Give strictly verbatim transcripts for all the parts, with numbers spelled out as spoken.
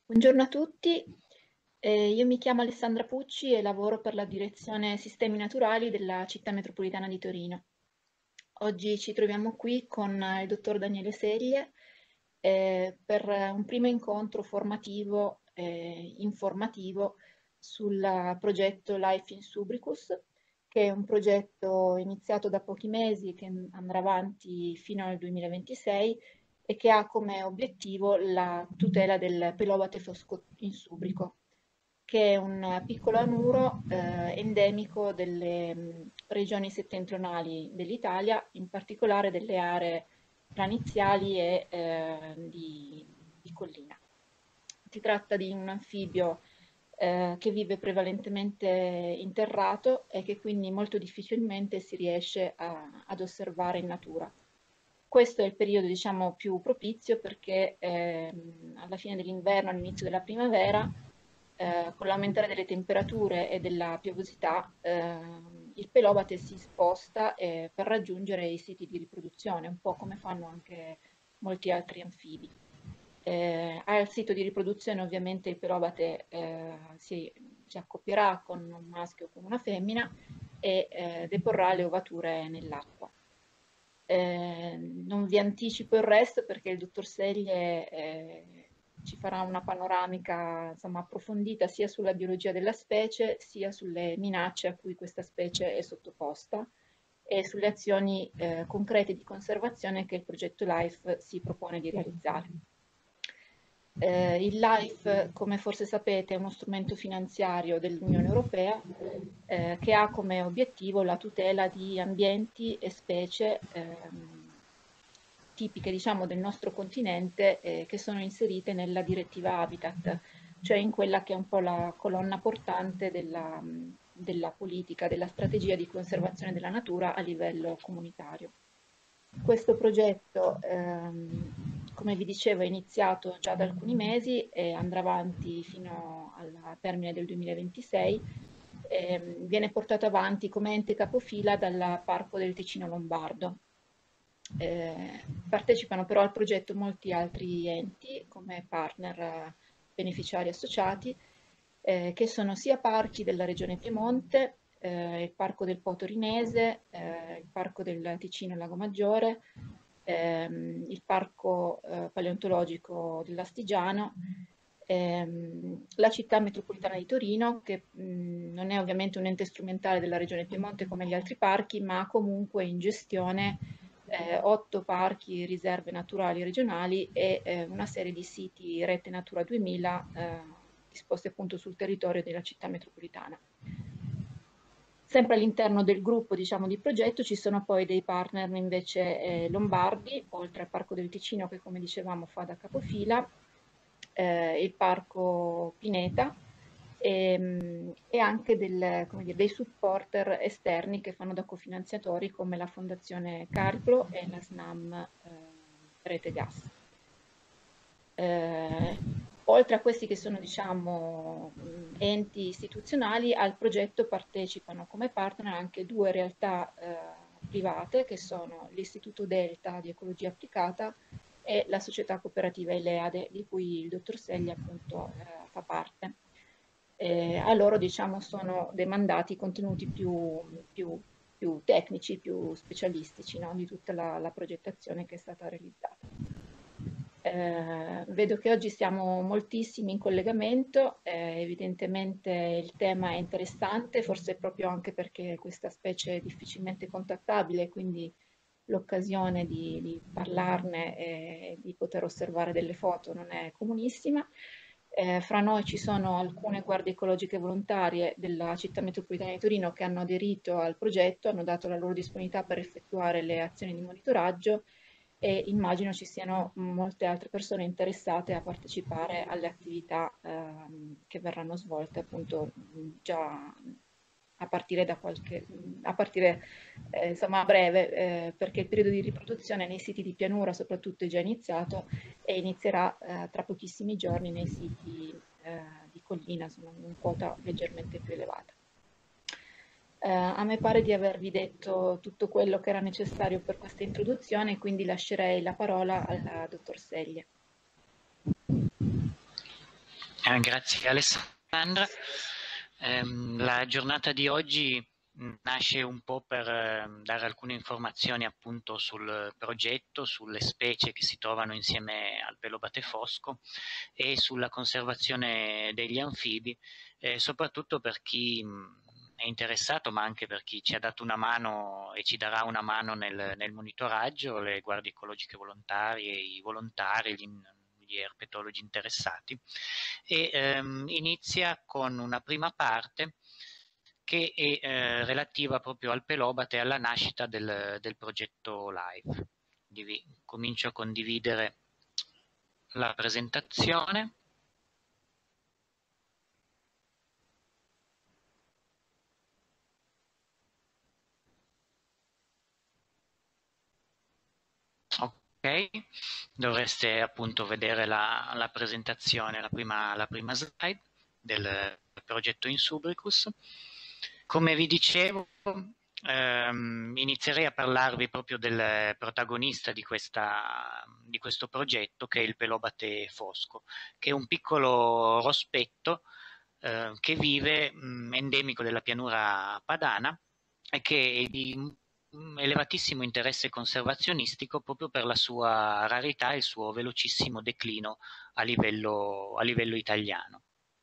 Buongiorno a tutti, eh, io mi chiamo Alessandra Pucci e lavoro per la direzione Sistemi Naturali della Città Metropolitana di Torino. Oggi ci troviamo qui con eh, il dottor Daniele Seglie eh, per un primo incontro formativo e informativo sul progetto Life in Subricus, che è un progetto iniziato da pochi mesi che andrà avanti fino al duemilaventisei e che ha come obiettivo la tutela del pelobate fosco insubrico, che è un piccolo anuro eh, endemico delle mh, regioni settentrionali dell'Italia, in particolare delle aree planiziali e eh, di, di collina. Si tratta di un anfibio eh, che vive prevalentemente interrato e che quindi molto difficilmente si riesce a- ad osservare in natura. Questo è il periodo, diciamo, più propizio perché ehm, alla fine dell'inverno, all'inizio della primavera, eh, con l'aumentare delle temperature e della piovosità, ehm, il pelobate si sposta eh, per raggiungere i siti di riproduzione, un po' come fanno anche molti altri anfibi. Eh, al sito di riproduzione ovviamente il pelobate eh, si, si accoppierà con un maschio o con una femmina e eh, deporrà le ovature nell'acqua. Eh, non vi anticipo il resto perché il dottor Seglie eh, ci farà una panoramica, insomma, approfondita sia sulla biologia della specie, sia sulle minacce a cui questa specie è sottoposta e sulle azioni eh, concrete di conservazione che il progetto LIFE si propone di realizzare. Eh, il LIFE, come forse sapete, è uno strumento finanziario dell'Unione Europea eh, che ha come obiettivo la tutela di ambienti e specie ehm, tipiche, diciamo, del nostro continente eh, che sono inserite nella direttiva Habitat, cioè in quella che è un po' la colonna portante della, della politica, della strategia di conservazione della natura a livello comunitario. Questo progetto, ehm, come vi dicevo, è iniziato già da alcuni mesi e andrà avanti fino al termine del duemilaventisei. Ehm, viene portato avanti come ente capofila dal Parco del Ticino Lombardo. Eh, partecipano però al progetto molti altri enti come partner eh, beneficiari associati, eh, che sono sia parchi della Regione Piemonte, eh, il Parco del Po Torinese, eh, il Parco del Ticino Lago Maggiore, ehm, il Parco eh, Paleontologico dell'Astigiano, ehm, la Città Metropolitana di Torino, che mh, non è ovviamente un ente strumentale della Regione Piemonte come gli altri parchi, ma ha comunque in gestione eh, otto parchi, riserve naturali regionali e eh, una serie di siti Rete Natura duemila eh, disposti appunto sul territorio della città metropolitana. Sempre all'interno del gruppo, diciamo, di progetto ci sono poi dei partner invece eh, lombardi, oltre al Parco del Ticino che come dicevamo fa da capofila, eh, il Parco Pineta e, e anche del, come dire, dei supporter esterni che fanno da cofinanziatori come la Fondazione Cariplo e la SNAM eh, Rete Gas. Eh, oltre a questi che sono, diciamo, mh, enti istituzionali, al progetto partecipano come partner anche due realtà eh, private che sono l'Istituto Delta di Ecologia Applicata e la società cooperativa Ileade, di cui il dottor Seglia appunto eh, fa parte. Eh, a loro, diciamo, sono demandati i contenuti più, più, più tecnici, più specialistici, no, di tutta la, la progettazione che è stata realizzata. Eh, vedo che oggi siamo moltissimi in collegamento, eh, evidentemente il tema è interessante, forse proprio anche perché questa specie è difficilmente contattabile, quindi l'occasione di, di parlarne e di poter osservare delle foto non è comunissima. Eh, fra noi ci sono alcune guardie ecologiche volontarie della città metropolitana di Torino che hanno aderito al progetto, hanno dato la loro disponibilità per effettuare le azioni di monitoraggio e immagino ci siano molte altre persone interessate a partecipare alle attività ehm, che verranno svolte appunto già a partire da qualche, a partire eh, insomma a breve, eh, perché il periodo di riproduzione nei siti di pianura soprattutto è già iniziato e inizierà eh, tra pochissimi giorni nei siti eh, di collina, insomma, in quota leggermente più elevata. Eh, a me pare di avervi detto tutto quello che era necessario per questa introduzione, quindi lascerei la parola al dottor Seglie. Eh, grazie Alessandra. Ehm, la giornata di oggi nasce un po' per eh, dare alcune informazioni appunto sul progetto, sulle specie che si trovano insieme al pelobate fosco e sulla conservazione degli anfibi, eh, soprattutto per chi mh, è interessato, ma anche per chi ci ha dato una mano e ci darà una mano nel, nel monitoraggio, le guardie ecologiche volontarie, i volontari, gli, gli erpetologi interessati. E ehm, inizia con una prima parte che è eh, relativa proprio al pelobate e alla nascita del, del progetto Live. Quindi comincio a condividere la presentazione. Ok, dovreste appunto vedere la, la presentazione, la prima, la prima slide del progetto Insubricus. Come vi dicevo, ehm, inizierei a parlarvi proprio del protagonista di, questa, di questo progetto, che è il pelobate fosco, che è un piccolo rospetto eh, che vive mh, endemico della pianura padana e che è di mh, elevatissimo interesse conservazionistico proprio per la sua rarità e il suo velocissimo declino a livello, a livello italiano.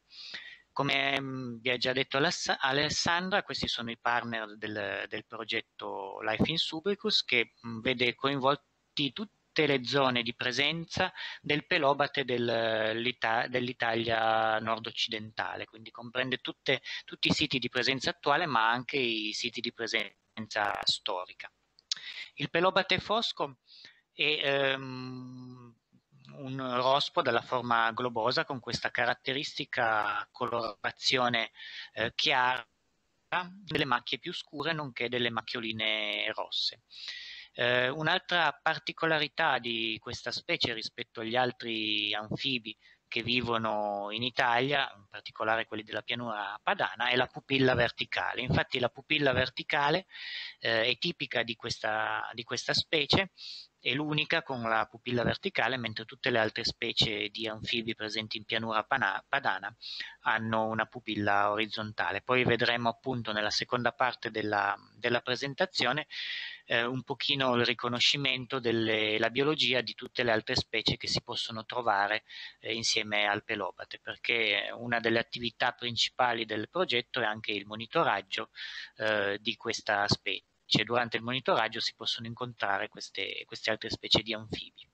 Come mh, vi ha già detto Alessandra, questi sono i partner del, del progetto Life in Subricus, che mh, vede coinvolti tutte le zone di presenza del pelobate del, dell'Italia nord-occidentale, quindi comprende tutte, tutti i siti di presenza attuale, ma anche i siti di presenza storica. Il pelobate fosco è ehm, un rospo dalla forma globosa con questa caratteristica colorazione eh, chiara delle macchie più scure nonché delle macchioline rosse. Eh, un'altra particolarità di questa specie rispetto agli altri anfibi che vivono in Italia, in particolare quelli della pianura padana, è la pupilla verticale. Infatti la pupilla verticale eh, è tipica di questa, di questa specie, è l'unica con la pupilla verticale, mentre tutte le altre specie di anfibi presenti in pianura padana hanno una pupilla orizzontale. Poi vedremo appunto nella seconda parte della, della presentazione eh, un pochino il riconoscimento della biologia di tutte le altre specie che si possono trovare eh, insieme al pelobate, perché una delle attività principali del progetto è anche il monitoraggio eh, di questa specie. Durante il monitoraggio si possono incontrare queste, queste altre specie di anfibi.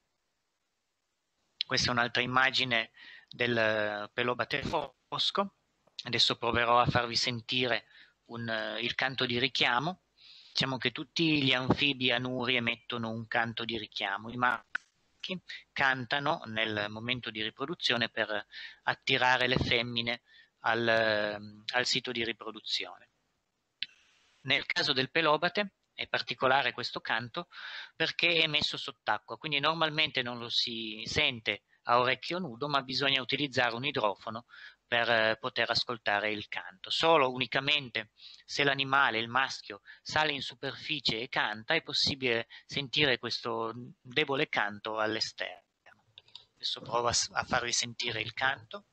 Questa è un'altra immagine del pelobate fosco. Adesso proverò a farvi sentire un, il canto di richiamo. Diciamo che tutti gli anfibi anuri emettono un canto di richiamo. I maschi cantano nel momento di riproduzione per attirare le femmine al, al sito di riproduzione. Nel caso del pelobate è particolare questo canto perché è emesso sott'acqua, quindi normalmente non lo si sente a orecchio nudo, ma bisogna utilizzare un idrofono per eh, poter ascoltare il canto. Solo unicamente se l'animale, il maschio, sale in superficie e canta è possibile sentire questo debole canto all'esterno. Adesso provo a, a farvi sentire il canto.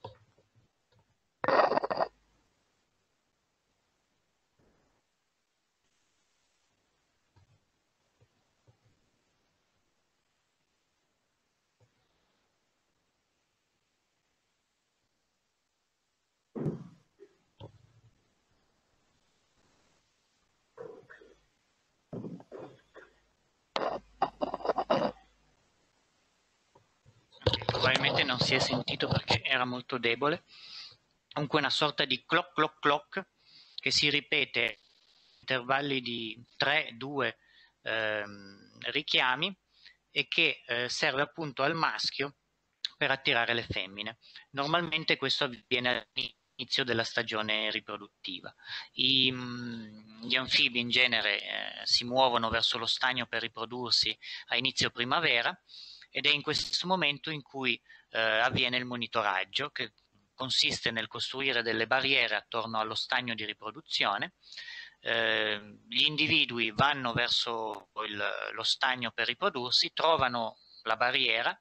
Probabilmente non si è sentito perché era molto debole. Comunque una sorta di clock clock clock che si ripete a intervalli di tre due ehm, richiami e che eh, serve appunto al maschio per attirare le femmine. Normalmente questo avviene all'inizio della stagione riproduttiva. I, mh, gli anfibi in genere eh, si muovono verso lo stagno per riprodursi a inizio primavera ed è in questo momento in cui eh, avviene il monitoraggio, che consiste nel costruire delle barriere attorno allo stagno di riproduzione. Eh, gli individui vanno verso il, lo stagno per riprodursi, trovano la barriera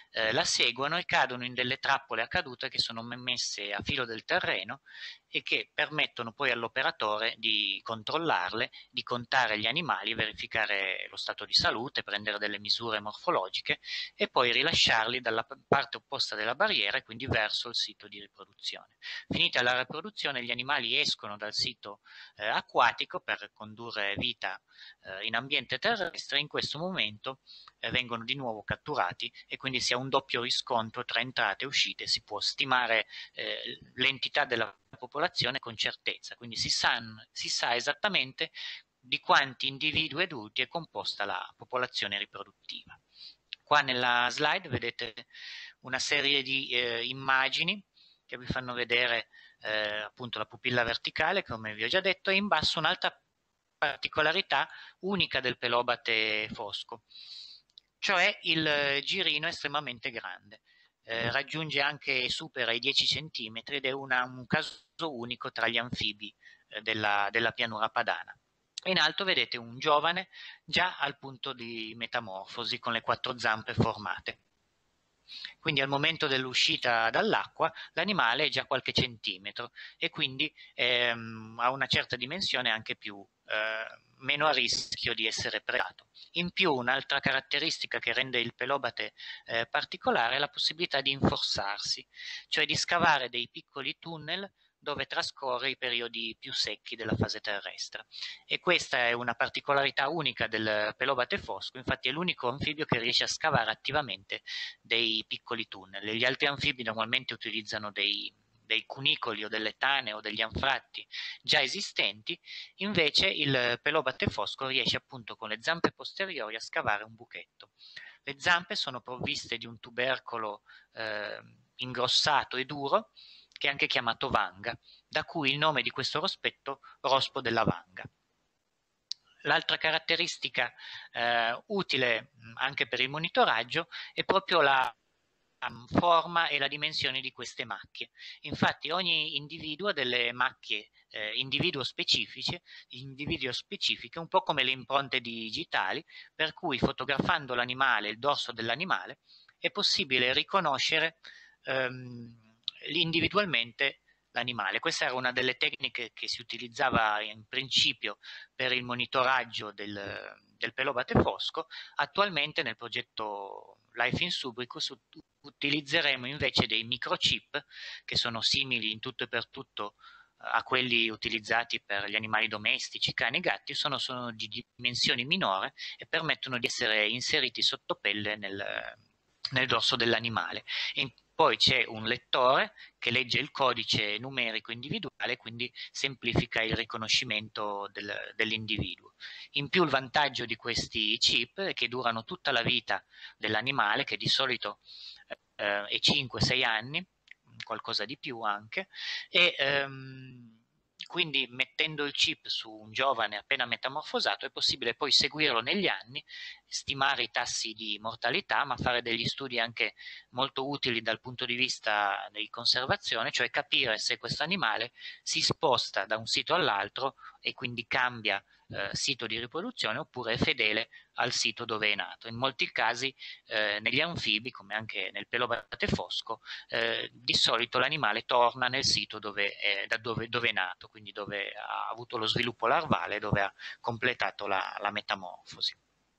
eh, la seguono e cadono in delle trappole a caduta che sono messe a filo del terreno e che permettono poi all'operatore di controllarle, di contare gli animali, verificare lo stato di salute, prendere delle misure morfologiche e poi rilasciarli dalla parte opposta della barriera e quindi verso il sito di riproduzione. Finita la riproduzione, gli animali escono dal sito eh, acquatico per condurre vita eh, in ambiente terrestre. In questo momento eh, vengono di nuovo catturati e quindi si ha un doppio riscontro tra entrate e uscite. Si può stimare eh, l'entità della popolazione con certezza, quindi si sa, si sa esattamente di quanti individui adulti è composta la popolazione riproduttiva. Qua nella slide vedete una serie di eh, immagini che vi fanno vedere eh, appunto la pupilla verticale, come vi ho già detto, e in basso un'altra particolarità unica del pelobate fosco, cioè il girino estremamente grande. Eh, raggiunge anche, supera i dieci centimetri ed è una, un caso unico tra gli anfibi eh, della, della pianura padana. In alto vedete un giovane già al punto di metamorfosi con le quattro zampe formate. Quindi al momento dell'uscita dall'acqua l'animale è già qualche centimetro e quindi ehm, ha una certa dimensione anche più eh, meno a rischio di essere predato. In più un'altra caratteristica che rende il pelobate eh, particolare è la possibilità di inforsarsi, cioè di scavare dei piccoli tunnel dove trascorre i periodi più secchi della fase terrestre. E questa è una particolarità unica del pelobate fosco, infatti è l'unico anfibio che riesce a scavare attivamente dei piccoli tunnel. Gli altri anfibi normalmente utilizzano dei, dei cunicoli o delle tane o degli anfratti già esistenti, invece il pelobate fosco riesce appunto con le zampe posteriori a scavare un buchetto. Le zampe sono provviste di un tubercolo eh, ingrossato e duro, che è anche chiamato vanga, da cui il nome di questo rospetto, rospo della vanga. L'altra caratteristica eh, utile anche per il monitoraggio è proprio la forma e la dimensione di queste macchie. Infatti ogni individuo ha delle macchie eh, individuo specifiche, individuo specifiche, un po' come le impronte digitali, per cui fotografando l'animale, il dorso dell'animale, è possibile riconoscere ehm, individualmente l'animale. Questa era una delle tecniche che si utilizzava in principio per il monitoraggio del, del pelobate fosco. Attualmente nel progetto Life in Subricus utilizzeremo invece dei microchip che sono simili in tutto e per tutto a quelli utilizzati per gli animali domestici, cani e gatti, sono, sono di dimensioni minori e permettono di essere inseriti sotto pelle nel, nel dorso dell'animale. E poi c'è un lettore che legge il codice numerico individuale, quindi semplifica il riconoscimento del, dell'individuo. In più il vantaggio di questi chip è che durano tutta la vita dell'animale, che di solito eh, è cinque sei anni, qualcosa di più anche, e ehm, quindi mettendo il chip su un giovane appena metamorfosato è possibile poi seguirlo negli anni, stimare i tassi di mortalità, ma fare degli studi anche molto utili dal punto di vista di conservazione, cioè capire se questo animale si sposta da un sito all'altro e quindi cambia eh, sito di riproduzione oppure è fedele al sito dove è nato. In molti casi eh, negli anfibi, come anche nel pelobate fosco, eh, di solito l'animale torna nel sito dove è, da dove, dove è nato, quindi dove ha avuto lo sviluppo larvale, dove ha completato la, la metamorfosi.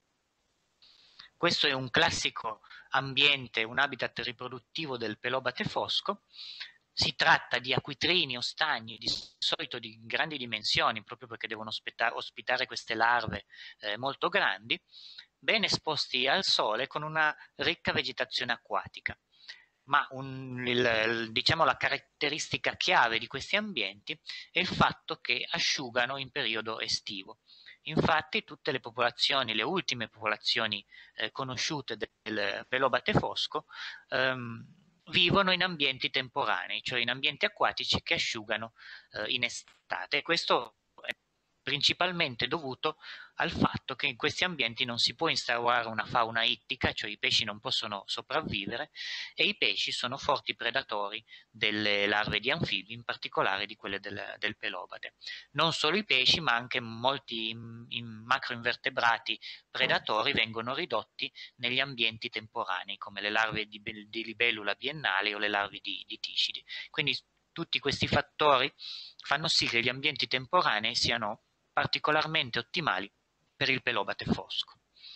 Questo è un classico ambiente, un habitat riproduttivo del pelobate fosco. Si tratta di acquitrini o stagni, di solito di grandi dimensioni, proprio perché devono ospitare, ospitare queste larve eh, molto grandi, ben esposti al sole con una ricca vegetazione acquatica. Ma un, il, diciamo la caratteristica chiave di questi ambienti è il fatto che asciugano in periodo estivo. Infatti tutte le popolazioni, le ultime popolazioni eh, conosciute del pelobate fosco ehm, vivono in ambienti temporanei, cioè in ambienti acquatici che asciugano eh, in estate. E questo è principalmente dovuto al fatto che in questi ambienti non si può instaurare una fauna ittica, cioè i pesci non possono sopravvivere, e i pesci sono forti predatori delle larve di anfibi, in particolare di quelle del, del pelobate. Non solo i pesci, ma anche molti in, in macroinvertebrati predatori vengono ridotti negli ambienti temporanei, come le larve di, di libellula biennale o le larve di, di tiscidi. Quindi tutti questi fattori fanno sì che gli ambienti temporanei siano particolarmente ottimali per il pelobate fosco.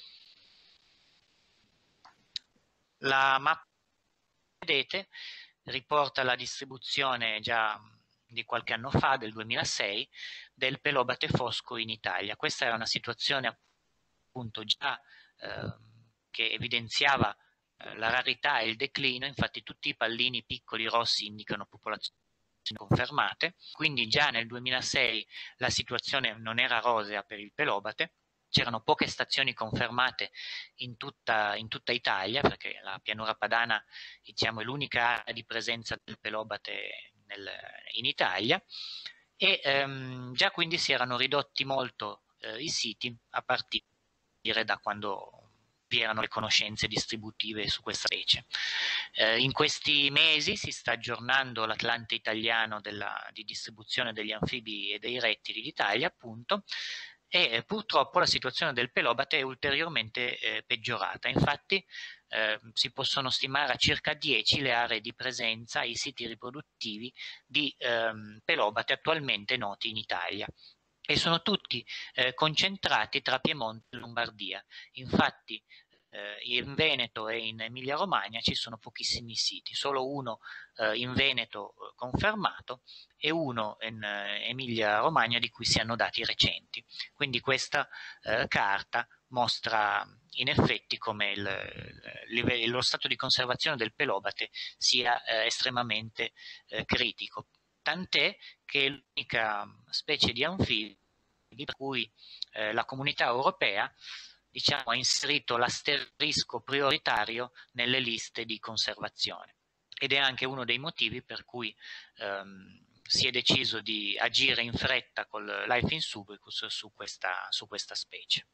La mappa che vedete riporta la distribuzione già di qualche anno fa, del duemilasei, del pelobate fosco in Italia. Questa era una situazione appunto già eh, che evidenziava eh, la rarità e il declino. Infatti tutti i pallini piccoli rossi indicano popolazioni confermate, quindi già nel duemilasei la situazione non era rosea per il pelobate, c'erano poche stazioni confermate in tutta, in tutta Italia, perché la pianura padana, diciamo, è l'unica area di presenza del pelobate nel, in Italia, e ehm, già quindi si erano ridotti molto eh, i siti a partire da quando vi erano le conoscenze distributive su questa specie. Eh, in questi mesi si sta aggiornando l'Atlante italiano della, di distribuzione degli anfibi e dei rettili d'Italia, appunto, e eh, purtroppo la situazione del pelobate è ulteriormente eh, peggiorata. Infatti eh, si possono stimare a circa dieci le aree di presenza e i siti riproduttivi di ehm, pelobate attualmente noti in Italia, e sono tutti eh, concentrati tra Piemonte e Lombardia. Infatti eh, in Veneto e in Emilia-Romagna ci sono pochissimi siti, solo uno eh, in Veneto eh, confermato e uno in eh, Emilia-Romagna di cui si hanno dati recenti. Quindi questa eh, carta mostra in effetti come il, il, lo stato di conservazione del pelobate sia eh, estremamente eh, critico, tant'è che è l'unica specie di anfibi per cui eh, la comunità europea, diciamo, ha inserito l'asterisco prioritario nelle liste di conservazione, ed è anche uno dei motivi per cui ehm, si è deciso di agire in fretta con Life in Subricus su questa, su questa specie.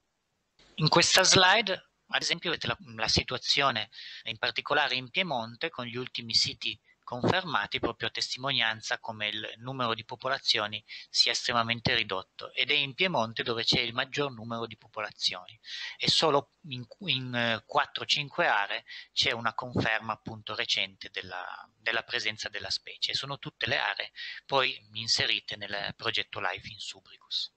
In questa slide, ad esempio, vedete la, la situazione in particolare in Piemonte, con gli ultimi siti confermati, proprio a testimonianza come il numero di popolazioni sia estremamente ridotto, ed è in Piemonte dove c'è il maggior numero di popolazioni, e solo in, in quattro cinque aree c'è una conferma appunto recente della, della presenza della specie, e sono tutte le aree poi inserite nel progetto Life in Subricus.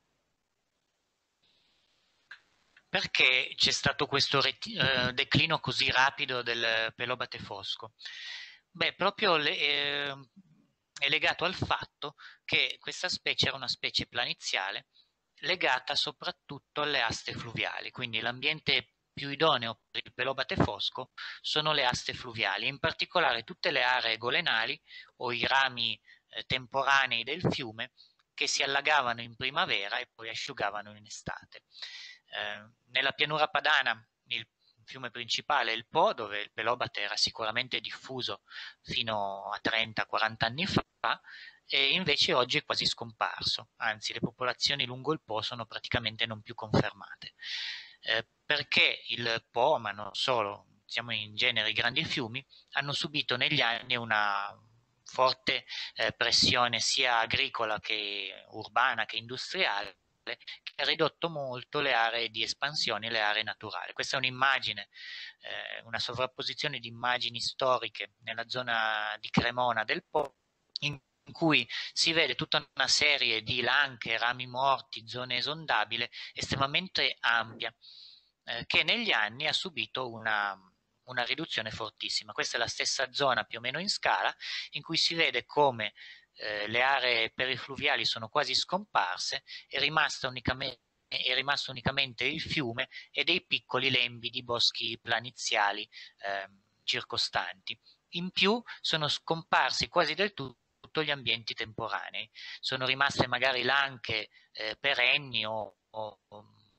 Perché c'è stato questo eh, declino così rapido del pelobate fosco? Beh, proprio le, eh, è legato al fatto che questa specie era una specie planiziale legata soprattutto alle aste fluviali, quindi l'ambiente più idoneo per il pelobate fosco sono le aste fluviali, in particolare tutte le aree golenali o i rami eh, temporanei del fiume che si allagavano in primavera e poi asciugavano in estate. Eh, nella pianura padana il fiume principale è il Po, dove il pelobate era sicuramente diffuso fino a trenta quaranta anni fa, e invece oggi è quasi scomparso, anzi le popolazioni lungo il Po sono praticamente non più confermate, eh, perché il Po, ma non solo, diciamo in genere i grandi fiumi, hanno subito negli anni una forte eh, pressione sia agricola che urbana che industriale, che ha ridotto molto le aree di espansione e le aree naturali. Questa è un'immagine, eh, una sovrapposizione di immagini storiche nella zona di Cremona del Po, in cui si vede tutta una serie di lanche, rami morti, zone esondabili estremamente ampia, eh, che negli anni ha subito una, una riduzione fortissima. Questa è la stessa zona più o meno in scala, in cui si vede come eh, le aree perifluviali sono quasi scomparse, è rimasta unicamente è rimasto unicamente il fiume e dei piccoli lembi di boschi planiziali eh, circostanti. In più sono scomparsi quasi del tutto gli ambienti temporanei, sono rimaste magari lanche eh, perenni o, o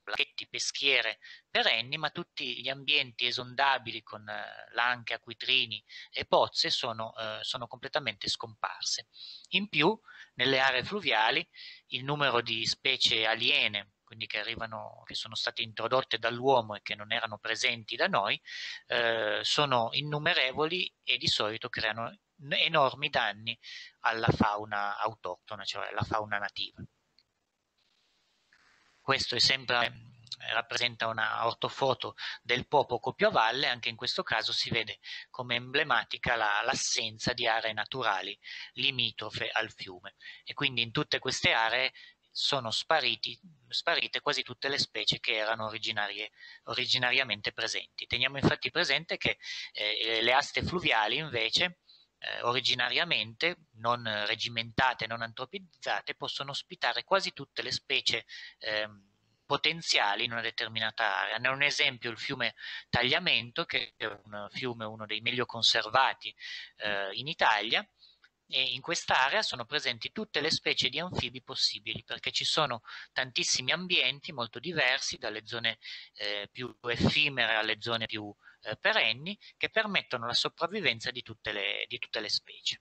laghetti, peschiere perenni, ma tutti gli ambienti esondabili con eh, lanche, acquitrini e pozze sono, eh, sono completamente scomparse. In più, nelle aree fluviali, il numero di specie aliene, quindi che arrivano, che sono state introdotte dall'uomo e che non erano presenti da noi, eh, sono innumerevoli e di solito creano enormi danni alla fauna autoctona, cioè alla fauna nativa. Questo è sempre, rappresenta una ortofoto del Po Pocopiovalle. Anche in questo caso si vede come emblematica la, l'assenza di aree naturali limitrofe al fiume, e quindi in tutte queste aree sono spariti, sparite quasi tutte le specie che erano originarie, originariamente presenti. Teniamo infatti presente che eh, le aste fluviali invece eh, originariamente non regimentate, non antropizzate, possono ospitare quasi tutte le specie eh, potenziali in una determinata area. Ne è un esempio il fiume Tagliamento, che è un fiume uno dei meglio conservati eh, in Italia, e in quest'area sono presenti tutte le specie di anfibi possibili, perché ci sono tantissimi ambienti molto diversi, dalle zone eh, più effimere alle zone più eh, perenni, che permettono la sopravvivenza di tutte le, di tutte le specie.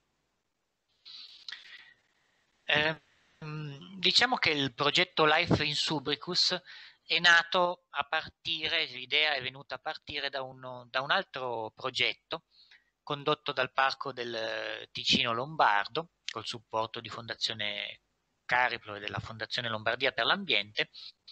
Eh, diciamo che il progetto Life in Subricus è nato a partire, l'idea è venuta a partire da, uno, da un altro progetto condotto dal Parco del Ticino Lombardo, col supporto di Fondazione Cariplo e della Fondazione Lombardia per l'Ambiente,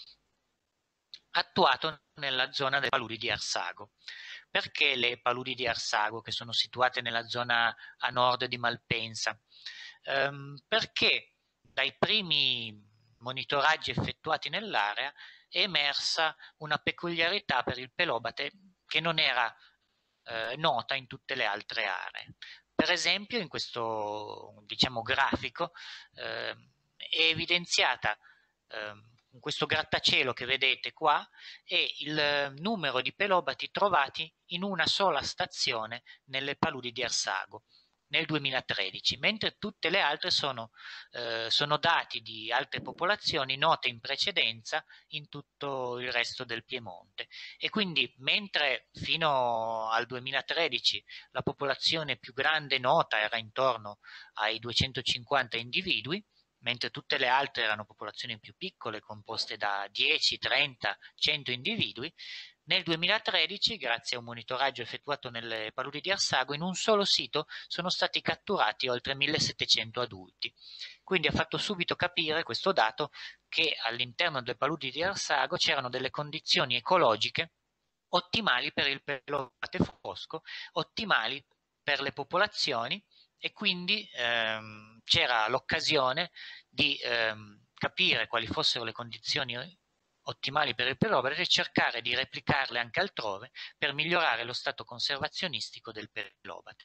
attuato nella zona delle paludi di Arsago. Perché le paludi di Arsago, che sono situate nella zona a nord di Malpensa? Ehm, perché dai primi monitoraggi effettuati nell'area è emersa una peculiarità per il pelobate che non era eh, nota in tutte le altre aree. Per esempio, in questo, diciamo, grafico eh, è evidenziata eh, in questo grattacielo che vedete qua è il numero di pelobati trovati in una sola stazione nelle paludi di Arsago nel duemilatredici, mentre tutte le altre sono, eh, sono dati di altre popolazioni note in precedenza in tutto il resto del Piemonte. E quindi mentre fino al duemilatredici la popolazione più grande nota era intorno ai duecentocinquanta individui, mentre tutte le altre erano popolazioni più piccole, composte da dieci, trenta, cento individui, nel duemilatredici, grazie a un monitoraggio effettuato nelle paludi di Arsago, in un solo sito sono stati catturati oltre millesettecento adulti. Quindi ha fatto subito capire questo dato che all'interno delle paludi di Arsago c'erano delle condizioni ecologiche ottimali per il pelobate fosco, ottimali per le popolazioni, e quindi ehm, c'era l'occasione di ehm, capire quali fossero le condizioni ottimali per il pelobate e cercare di replicarle anche altrove per migliorare lo stato conservazionistico del pelobate.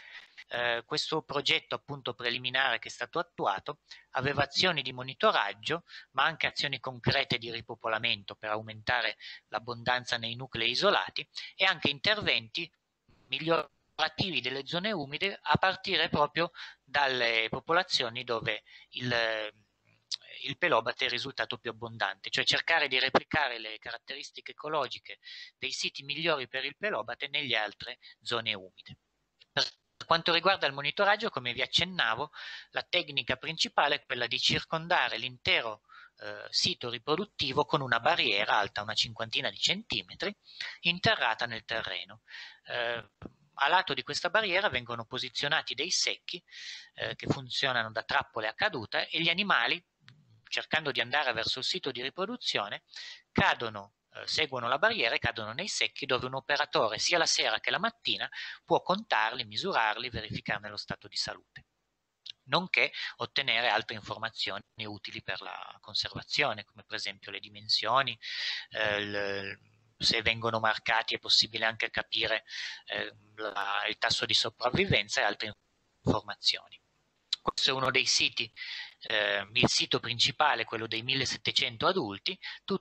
Eh, questo progetto appunto preliminare che è stato attuato aveva azioni di monitoraggio, ma anche azioni concrete di ripopolamento per aumentare l'abbondanza nei nuclei isolati, e anche interventi migliorativi delle zone umide a partire proprio dalle popolazioni dove il il pelobate è il risultato più abbondante, cioè cercare di replicare le caratteristiche ecologiche dei siti migliori per il pelobate nelle altre zone umide. Per quanto riguarda il monitoraggio, come vi accennavo, la tecnica principale è quella di circondare l'intero eh, sito riproduttivo con una barriera alta una cinquantina di centimetri interrata nel terreno. Eh, a lato di questa barriera vengono posizionati dei secchi eh, che funzionano da trappole a caduta, e gli animali, cercando di andare verso il sito di riproduzione, cadono, eh, seguono la barriera e cadono nei secchi, dove un operatore sia la sera che la mattina può contarli, misurarli, verificarne lo stato di salute, nonché ottenere altre informazioni utili per la conservazione, come per esempio le dimensioni, eh, il, se vengono marcati è possibile anche capire eh, la, il tasso di sopravvivenza e altre informazioni. Questo è uno dei siti, eh, il sito principale, quello dei millesettecento adulti. Tutto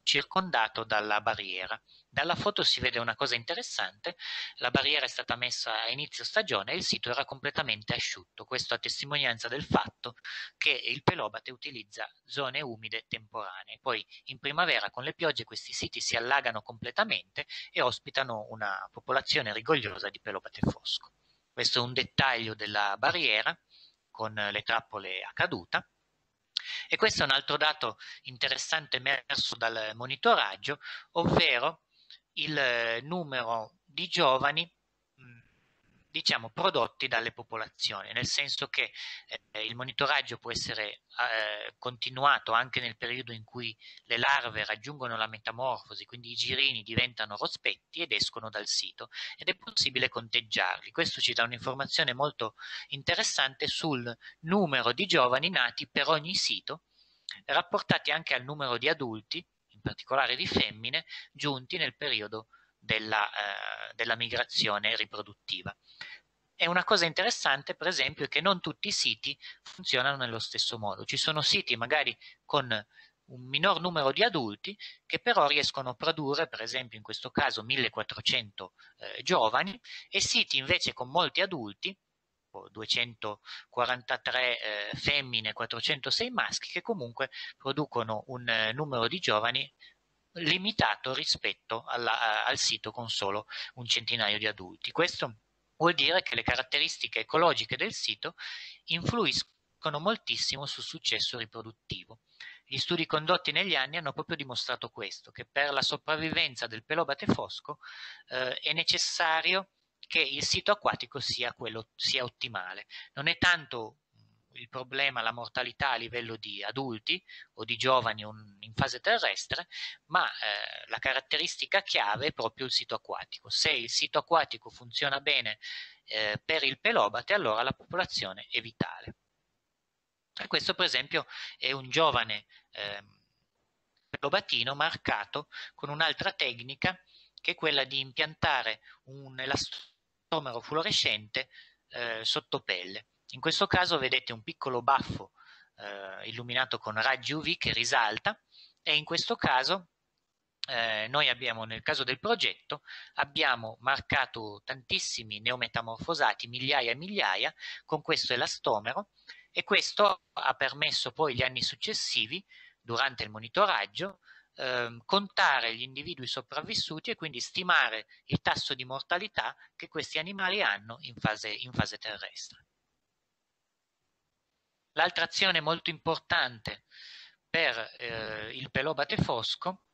circondato dalla barriera. Dalla foto si vede una cosa interessante: la barriera è stata messa a inizio stagione e il sito era completamente asciutto. Questo a testimonianza del fatto che il pelobate utilizza zone umide temporanee. Poi in primavera con le piogge questi siti si allagano completamente e ospitano una popolazione rigogliosa di pelobate fosco. Questo è un dettaglio della barriera con le trappole a caduta. E questo è un altro dato interessante emerso dal monitoraggio, ovvero il numero di giovani diciamo prodotti dalle popolazioni, nel senso che eh, il monitoraggio può essere eh, continuato anche nel periodo in cui le larve raggiungono la metamorfosi, quindi i girini diventano rospetti ed escono dal sito, ed è possibile conteggiarli. Questo ci dà un'informazione molto interessante sul numero di giovani nati per ogni sito, rapportati anche al numero di adulti, in particolare di femmine, giunti nel periodo della, eh, della migrazione riproduttiva. E una cosa interessante, per esempio, è che non tutti i siti funzionano nello stesso modo. Ci sono siti magari con un minor numero di adulti che però riescono a produrre, per esempio in questo caso millequattrocento eh, giovani, e siti invece con molti adulti, duecentoquarantatré eh, femmine, quattrocentosei maschi, che comunque producono un eh, numero di giovani limitato rispetto alla, al sito con solo un centinaio di adulti. Questo vuol dire che le caratteristiche ecologiche del sito influiscono moltissimo sul successo riproduttivo. Gli studi condotti negli anni hanno proprio dimostrato questo, che per la sopravvivenza del pelobate fosco eh, è necessario che il sito acquatico sia, quello, sia ottimale. Non è tanto il problema la mortalità a livello di adulti o di giovani in fase terrestre, ma eh, la caratteristica chiave è proprio il sito acquatico. Se il sito acquatico funziona bene eh, per il pelobate, allora la popolazione è vitale. E questo per esempio è un giovane eh, pelobatino marcato con un'altra tecnica, che è quella di impiantare un elastomero fluorescente eh, sotto pelle. In questo caso vedete un piccolo baffo eh, illuminato con raggi U V che risalta, e in questo caso eh, noi abbiamo, nel caso del progetto, abbiamo marcato tantissimi neometamorfosati, migliaia e migliaia, con questo elastomero, e questo ha permesso poi gli anni successivi, durante il monitoraggio, eh, contare gli individui sopravvissuti e quindi stimare il tasso di mortalità che questi animali hanno in fase, in fase terrestre. L'altra azione molto importante per eh, il pelobate fosco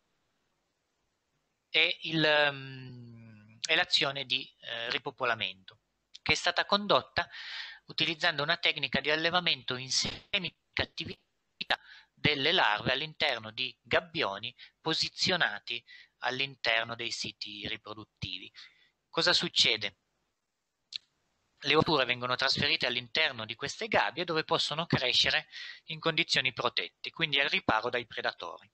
è, um, è l'azione di eh, ripopolamento, che è stata condotta utilizzando una tecnica di allevamento in semicattività delle larve all'interno di gabbioni posizionati all'interno dei siti riproduttivi. Cosa succede? Le otture vengono trasferite all'interno di queste gabbie, dove possono crescere in condizioni protette, quindi al riparo dai predatori.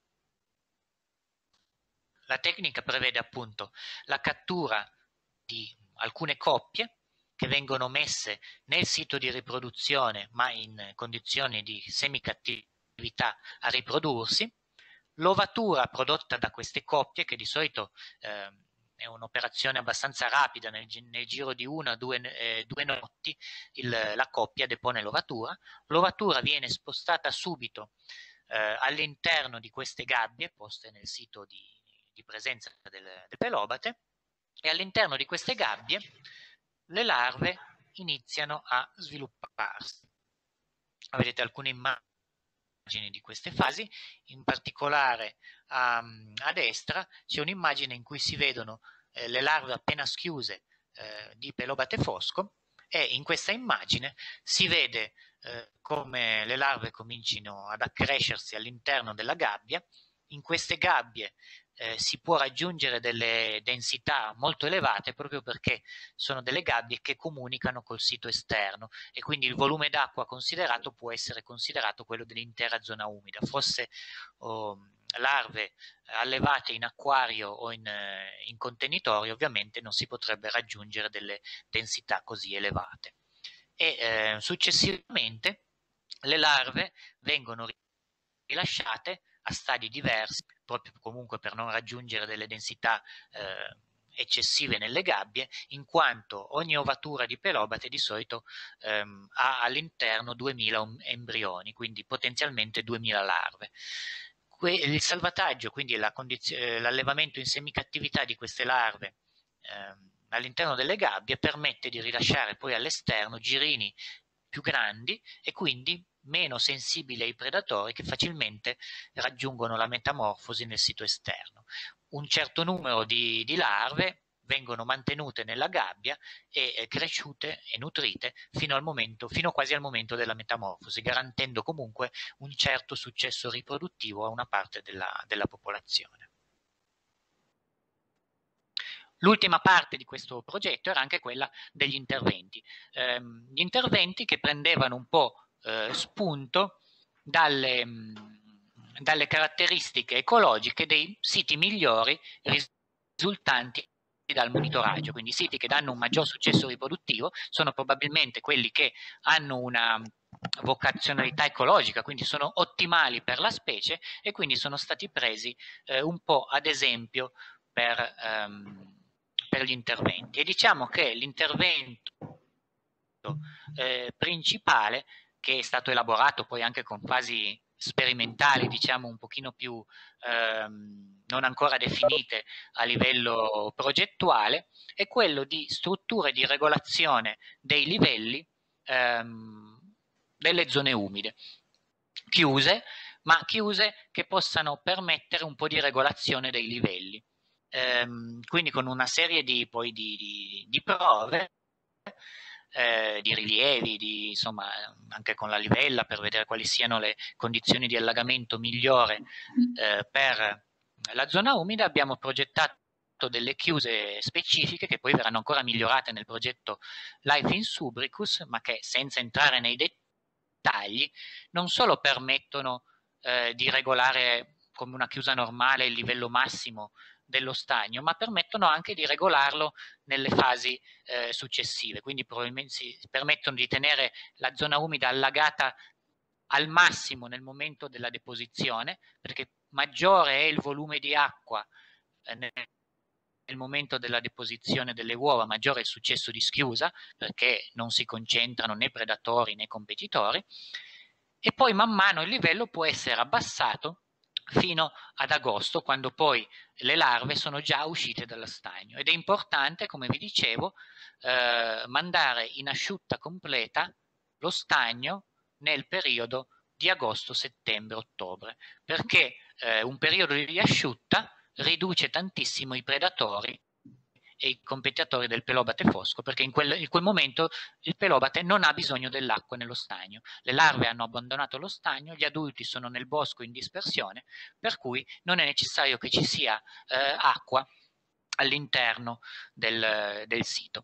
La tecnica prevede appunto la cattura di alcune coppie che vengono messe nel sito di riproduzione, ma in condizioni di semicattività a riprodursi, l'ovatura prodotta da queste coppie, che di solito eh, è un'operazione abbastanza rapida, nel, nel giro di una o due, eh, due notti il, la coppia depone l'ovatura, l'ovatura viene spostata subito eh, all'interno di queste gabbie poste nel sito di, di presenza del, del pelobate, e all'interno di queste gabbie le larve iniziano a svilupparsi. Vedete alcune immagini di queste fasi, in particolare a, a destra c'è un'immagine in cui si vedono eh, le larve appena schiuse eh, di pelobate fosco, e in questa immagine si vede eh, come le larve comincino ad accrescersi all'interno della gabbia. In queste gabbie eh, si può raggiungere delle densità molto elevate, proprio perché sono delle gabbie che comunicano col sito esterno, e quindi il volume d'acqua considerato può essere considerato quello dell'intera zona umida. Fosse oh, larve allevate in acquario o in, eh, in contenitori, ovviamente non si potrebbe raggiungere delle densità così elevate. E eh, successivamente le larve vengono rilasciate a stadi diversi, proprio comunque per non raggiungere delle densità eh, eccessive nelle gabbie, in quanto ogni ovatura di pelobate di solito ehm, ha all'interno duemila embrioni, quindi potenzialmente duemila larve. Il salvataggio, quindi l'allevamento in semicattività di queste larve ehm, all'interno delle gabbie, permette di rilasciare poi all'esterno girini più grandi e quindi meno sensibili ai predatori che facilmente raggiungono la metamorfosi nel sito esterno. Un certo numero di, di larve vengono mantenute nella gabbia e eh, cresciute e nutrite fino al momento, fino quasi al momento della metamorfosi, garantendo comunque un certo successo riproduttivo a una parte della, della popolazione. L'ultima parte di questo progetto era anche quella degli interventi, eh, gli interventi che prendevano un po' eh, spunto dalle, mh, dalle caratteristiche ecologiche dei siti migliori risultanti dal monitoraggio, quindi i siti che danno un maggior successo riproduttivo sono probabilmente quelli che hanno una vocazionalità ecologica, quindi sono ottimali per la specie e quindi sono stati presi eh, un po' ad esempio per, ehm, per gli interventi. E diciamo che l'intervento eh, principale, che è stato elaborato poi anche con fasi sperimentali, diciamo un pochino più ehm, non ancora definite a livello progettuale, è quello di strutture di regolazione dei livelli ehm, delle zone umide, chiuse, ma chiuse che possano permettere un po' di regolazione dei livelli. Ehm, quindi con una serie di, poi di, di, di prove, eh, di rilievi, di, insomma, anche con la livella per vedere quali siano le condizioni di allagamento migliore eh, per la zona umida, abbiamo progettato delle chiuse specifiche che poi verranno ancora migliorate nel progetto Life in Subricus, ma che senza entrare nei dettagli non solo permettono eh, di regolare come una chiusa normale il livello massimo dello stagno, ma permettono anche di regolarlo nelle fasi eh, successive, quindi probabilmente si permettono di tenere la zona umida allagata al massimo nel momento della deposizione, perché maggiore è il volume di acqua eh, nel nel momento della deposizione delle uova, maggiore è il successo di schiusa, perché non si concentrano né predatori né competitori, e poi man mano il livello può essere abbassato fino ad agosto, quando poi le larve sono già uscite dallo stagno. Ed è importante, come vi dicevo, eh, mandare in asciutta completa lo stagno nel periodo di agosto, settembre, ottobre, perché eh, un periodo di asciutta riduce tantissimo i predatori e i competitori del pelobate fosco, perché in quel, in quel momento il pelobate non ha bisogno dell'acqua nello stagno. Le larve hanno abbandonato lo stagno, gli adulti sono nel bosco in dispersione, per cui non è necessario che ci sia eh, acqua all'interno del, del sito.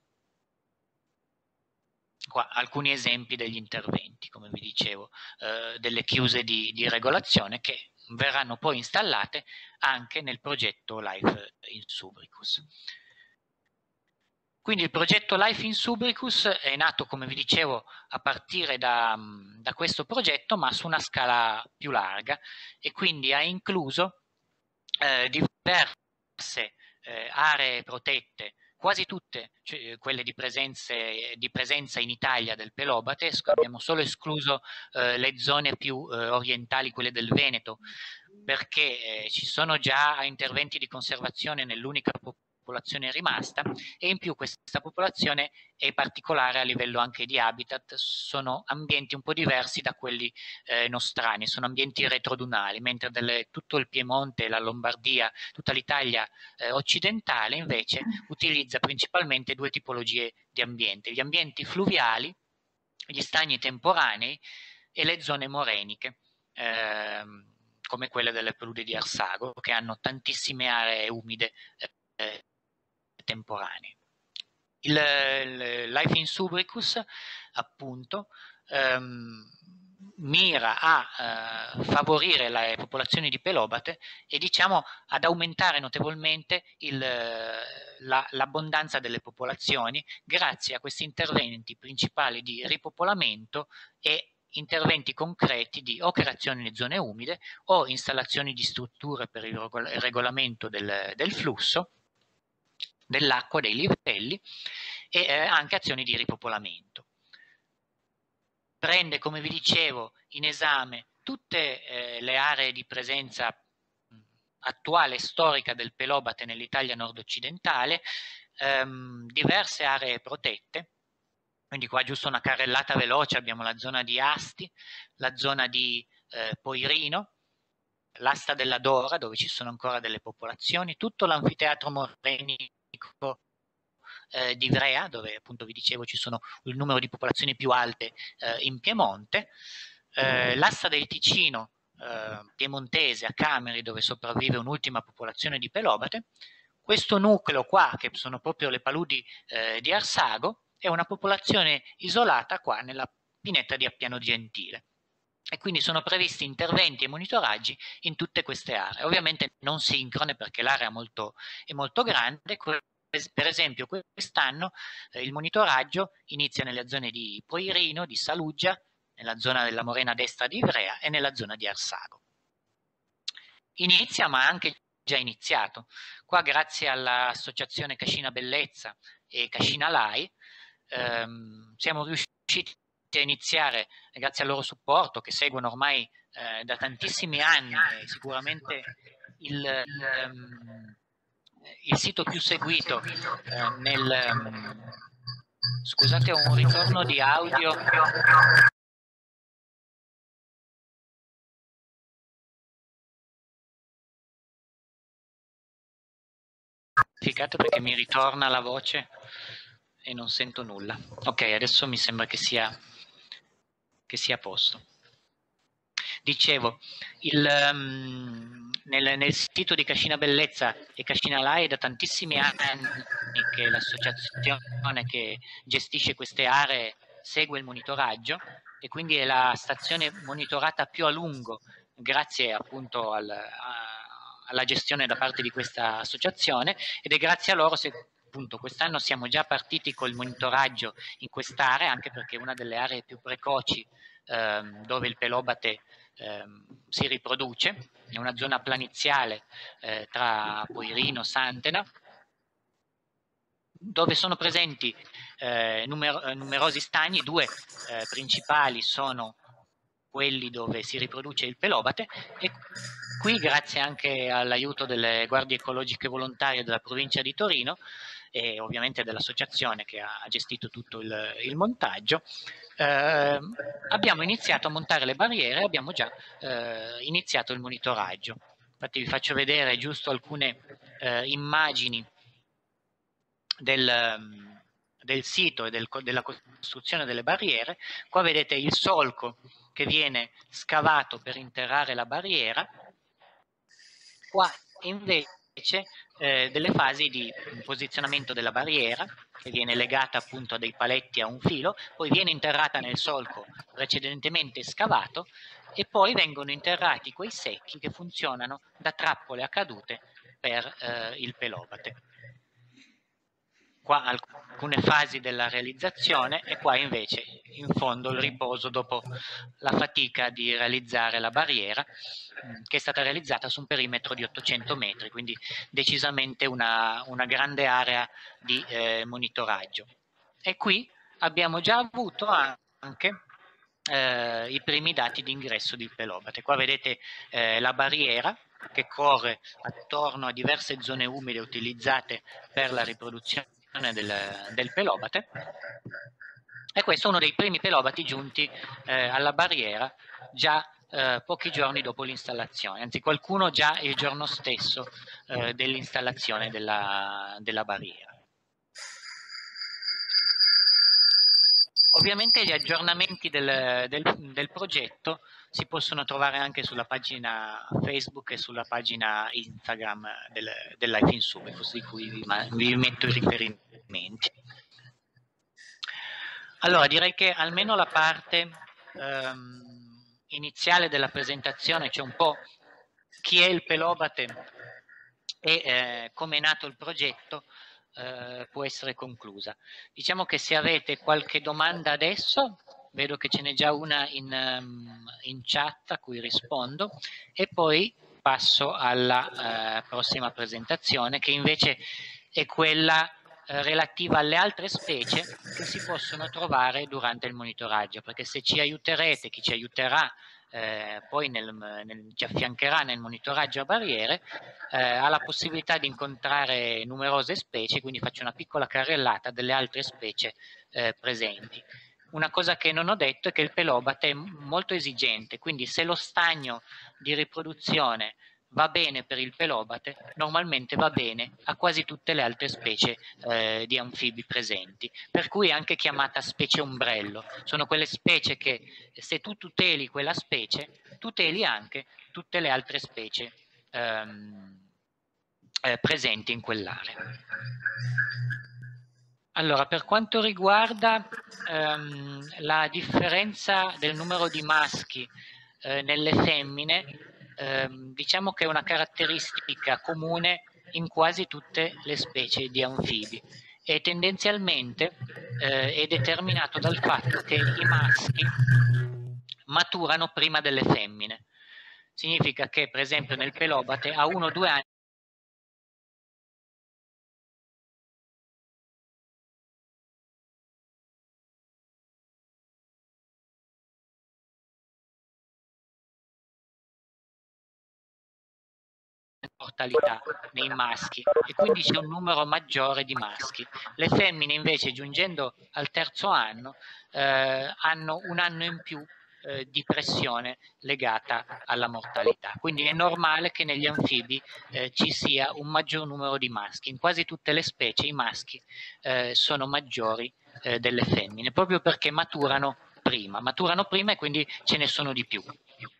Qua alcuni esempi degli interventi, come vi dicevo, eh, delle chiuse di, di regolazione che verranno poi installate anche nel progetto Life in Subricus. Quindi il progetto Life in Subricus è nato, come vi dicevo, a partire da, da questo progetto, ma su una scala più larga, e quindi ha incluso eh, diverse eh, aree protette, quasi tutte, cioè quelle di, presenze, di presenza in Italia del pelobate. Abbiamo solo escluso eh, le zone più eh, orientali, quelle del Veneto, perché eh, ci sono già interventi di conservazione nell'unica popolazione rimasta, e in più questa popolazione è particolare a livello anche di habitat, sono ambienti un po' diversi da quelli eh, nostrani, sono ambienti retrodunali, mentre delle, tutto il Piemonte, la Lombardia, tutta l'Italia eh, occidentale invece utilizza principalmente due tipologie di ambienti: gli ambienti fluviali, gli stagni temporanei, e le zone moreniche, eh, come quelle delle paludi di Arsago, che hanno tantissime aree umide eh, temporanee. Il, il Life in Subricus, appunto, ehm, mira a eh, favorire le popolazioni di pelobate e, diciamo, ad aumentare notevolmente l'abbondanza la, delle popolazioni grazie a questi interventi principali di ripopolamento e interventi concreti di o creazione di zone umide o installazioni di strutture per il regolamento del, del flusso dell'acqua, dei livelli e eh, anche azioni di ripopolamento. Prende, come vi dicevo, in esame tutte eh, le aree di presenza mh, attuale e storica del pelobate nell'Italia nord-occidentale, ehm, diverse aree protette. Quindi qua giusto una carrellata veloce, abbiamo la zona di Asti, la zona di eh, Poirino, l'asta della Dora, dove ci sono ancora delle popolazioni, tutto l'anfiteatro morrenico eh, di Ivrea, dove appunto vi dicevo ci sono il numero di popolazioni più alte eh, in Piemonte, eh, l'asta del Ticino eh, piemontese a Cameri, dove sopravvive un'ultima popolazione di pelobate. Questo nucleo qua, che sono proprio le paludi eh, di Arsago, è una popolazione isolata qua nella pineta di Appiano Gentile. E quindi sono previsti interventi e monitoraggi in tutte queste aree, ovviamente non sincrone perché l'area è molto, è molto grande. Per esempio quest'anno eh, il monitoraggio inizia nelle zone di Poirino, di Saluggia, nella zona della morena destra di Ivrea e nella zona di Arsago. Inizia, ma anche già iniziato. Qua grazie all'associazione Cascina Bellezza e Cascina Lai ehm, siamo riusciti a iniziare, grazie al loro supporto, che seguono ormai eh, da tantissimi anni, eh, sicuramente il, ehm, il sito più seguito eh, nel... Ehm, scusate, ho un ritorno di audio. Perché mi ritorna la voce e non sento nulla. Ok, adesso mi sembra che sia, che sia a posto. Dicevo, il, um, nel, nel sito di Cascina Bellezza e Cascina Lai è da tantissimi anni che l'associazione che gestisce queste aree segue il monitoraggio e quindi è la stazione monitorata più a lungo grazie appunto al, a, alla gestione da parte di questa associazione, ed è grazie a loro se appunto quest'anno siamo già partiti col monitoraggio in quest'area, anche perché è una delle aree più precoci ehm, dove il pelobate ehm, si riproduce, è una zona planiziale eh, tra Poirino e Santena, dove sono presenti eh, numer numerosi stagni. Due eh, principali sono quelli dove si riproduce il pelobate, e qui grazie anche all'aiuto delle guardie ecologiche volontarie della provincia di Torino e ovviamente dell'associazione che ha gestito tutto il, il montaggio, eh, abbiamo iniziato a montare le barriere, abbiamo già eh, iniziato il monitoraggio. Infatti vi faccio vedere giusto alcune eh, immagini del, del sito e del, della costruzione delle barriere. Qua vedete il solco che viene scavato per interrare la barriera. Qua invece eh, delle fasi di posizionamento della barriera, che viene legata appunto a dei paletti a un filo, poi viene interrata nel solco precedentemente scavato e poi vengono interrati quei secchi che funzionano da trappole a cadute per eh, il pelobate. Qua alcune fasi della realizzazione e qua invece in fondo il riposo dopo la fatica di realizzare la barriera, che è stata realizzata su un perimetro di ottocento metri, quindi decisamente una, una grande area di eh, monitoraggio. E qui abbiamo già avuto anche eh, i primi dati di ingresso di pelobate. Qua vedete eh, la barriera che corre attorno a diverse zone umide utilizzate per la riproduzione Del, del pelobate, e questo è uno dei primi pelobati giunti eh, alla barriera già eh, pochi giorni dopo l'installazione, anzi qualcuno già il giorno stesso eh, dell'installazione della, della barriera. Ovviamente gli aggiornamenti del, del, del progetto si possono trovare anche sulla pagina Facebook e sulla pagina Instagram del, del Life in Subricus, di cui vi, vi metto i riferimenti. Allora, direi che almeno la parte ehm, iniziale della presentazione, cioè un po' chi è il pelobate e eh, come è nato il progetto, eh, può essere conclusa. Diciamo che se avete qualche domanda adesso, vedo che ce n'è già una in, um, in chat a cui rispondo, e poi passo alla uh, prossima presentazione, che invece è quella uh, relativa alle altre specie che si possono trovare durante il monitoraggio, perché se ci aiuterete, chi ci aiuterà eh, poi nel, nel, ci affiancherà nel monitoraggio a barriere, eh, ha la possibilità di incontrare numerose specie, quindi faccio una piccola carrellata delle altre specie eh, presenti. Una cosa che non ho detto è che il pelobate è molto esigente, quindi se lo stagno di riproduzione va bene per il pelobate, normalmente va bene a quasi tutte le altre specie eh, di anfibi presenti, per cui è anche chiamata specie ombrello. Sono quelle specie che se tu tuteli quella specie, tuteli anche tutte le altre specie ehm, eh, presenti in quell'area. Allora, per quanto riguarda ehm, la differenza del numero di maschi eh, nelle femmine, ehm, diciamo che è una caratteristica comune in quasi tutte le specie di anfibi e tendenzialmente eh, è determinato dal fatto che i maschi maturano prima delle femmine. Significa che, per esempio, nel pelobate a uno o due anni mortalità nei maschi e quindi c'è un numero maggiore di maschi. Le femmine invece, giungendo al terzo anno, eh, hanno un anno in più eh, di pressione legata alla mortalità. Quindi è normale che negli anfibi eh, ci sia un maggior numero di maschi. In quasi tutte le specie i maschi eh, sono maggiori eh, delle femmine, proprio perché maturano prima, maturano prima e quindi ce ne sono di più.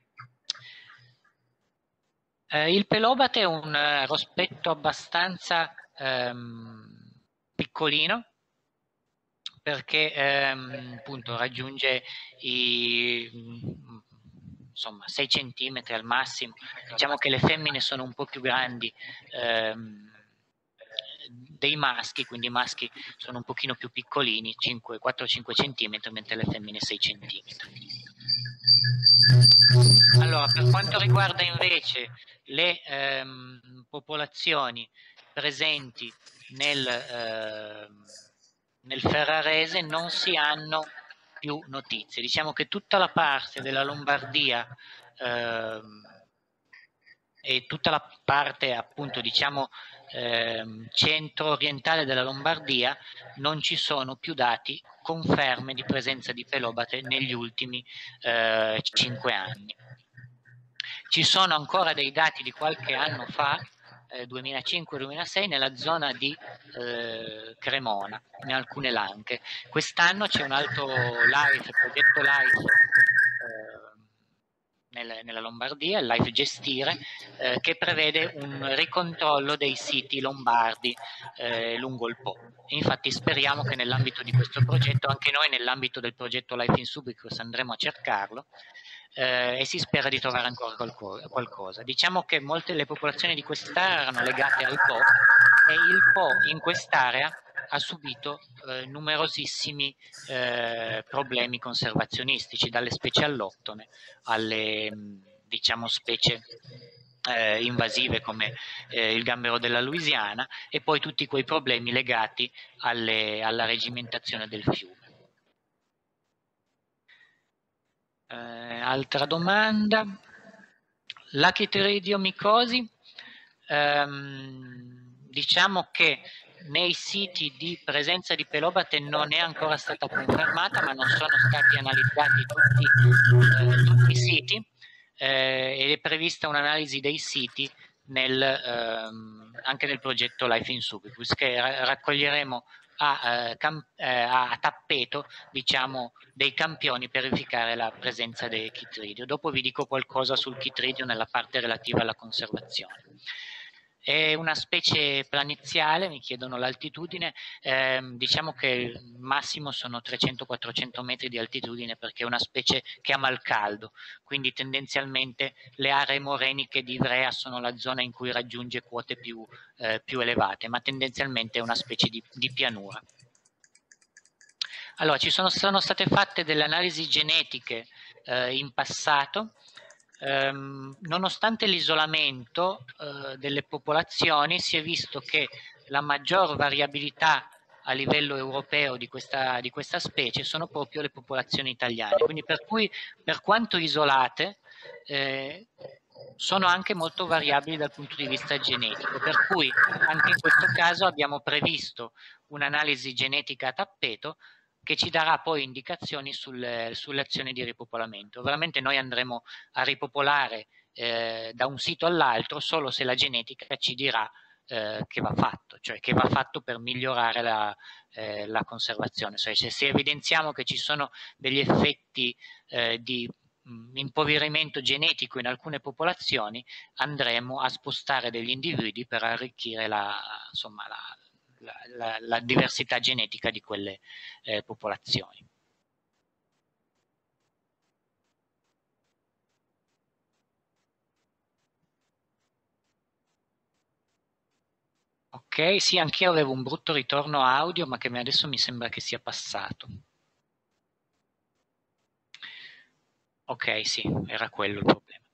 Eh, il pelobate è un eh, rospetto abbastanza ehm, piccolino, perché ehm, appunto raggiunge i insomma, sei centimetri al massimo. Diciamo che le femmine sono un po' più grandi ehm, dei maschi, quindi i maschi sono un pochino più piccolini, quattro cinque centimetri, mentre le femmine sei centimetri. Allora, per quanto riguarda invece le ehm, popolazioni presenti nel, eh, nel Ferrarese, non si hanno più notizie. Diciamo che tutta la parte della Lombardia eh, e tutta la parte appunto diciamo eh, centro-orientale della Lombardia non ci sono più dati, conferme di presenza di pelobate negli ultimi eh, cinque anni. Ci sono ancora dei dati di qualche anno fa, eh, duemilacinque duemilasei, nella zona di eh, Cremona, in alcune lanche. Quest'anno c'è un altro LIFE, progetto LIFE, eh, nel, nella Lombardia, il LIFE Gestire, eh, che prevede un ricontrollo dei siti lombardi eh, lungo il Po. Infatti speriamo che nell'ambito di questo progetto, anche noi nell'ambito del progetto Life in Subricus andremo a cercarlo, eh, e si spera di trovare ancora qualcosa. Diciamo che molte delle popolazioni di quest'area erano legate al Po e il Po in quest'area ha subito eh, numerosissimi eh, problemi conservazionistici, dalle specie allottone alle diciamo specie eh, invasive come eh, il gambero della Louisiana, e poi tutti quei problemi legati alle, alla regimentazione del fiume. Eh, altra domanda. La chitridiomicosi, ehm, diciamo che nei siti di presenza di pelobate non è ancora stata confermata, ma non sono stati analizzati tutti, eh, tutti i siti eh, ed è prevista un'analisi dei siti nel, ehm, anche nel progetto Life in Subricus, che ra raccoglieremo a, eh, eh, a tappeto, diciamo, dei campioni per verificare la presenza del chitridio. Dopo vi dico qualcosa sul chitridio nella parte relativa alla conservazione. È una specie planiziale, mi chiedono l'altitudine, eh, diciamo che il massimo sono trecento quattrocento metri di altitudine, perché è una specie che ama il caldo, quindi tendenzialmente le aree moreniche di Ivrea sono la zona in cui raggiunge quote più, eh, più elevate, ma tendenzialmente è una specie di, di pianura. Allora, ci sono, sono state fatte delle analisi genetiche eh, in passato, ehm, nonostante l'isolamento eh, delle popolazioni si è visto che la maggior variabilità a livello europeo di questa, di questa specie sono proprio le popolazioni italiane, quindi per cui per quanto isolate eh, sono anche molto variabili dal punto di vista genetico, per cui anche in questo caso abbiamo previsto un'analisi genetica a tappeto che ci darà poi indicazioni sul, sulle azioni di ripopolamento. Veramente noi andremo a ripopolare eh, da un sito all'altro solo se la genetica ci dirà eh, che va fatto, cioè che va fatto per migliorare la, eh, la conservazione. Cioè, se evidenziamo che ci sono degli effetti eh, di mh, impoverimento genetico in alcune popolazioni, andremo a spostare degli individui per arricchire la, insomma, la, la, la, la diversità genetica di quelle eh, popolazioni. Ok, sì, anch'io avevo un brutto ritorno audio, ma che adesso mi sembra che sia passato. Ok, sì, era quello il problema.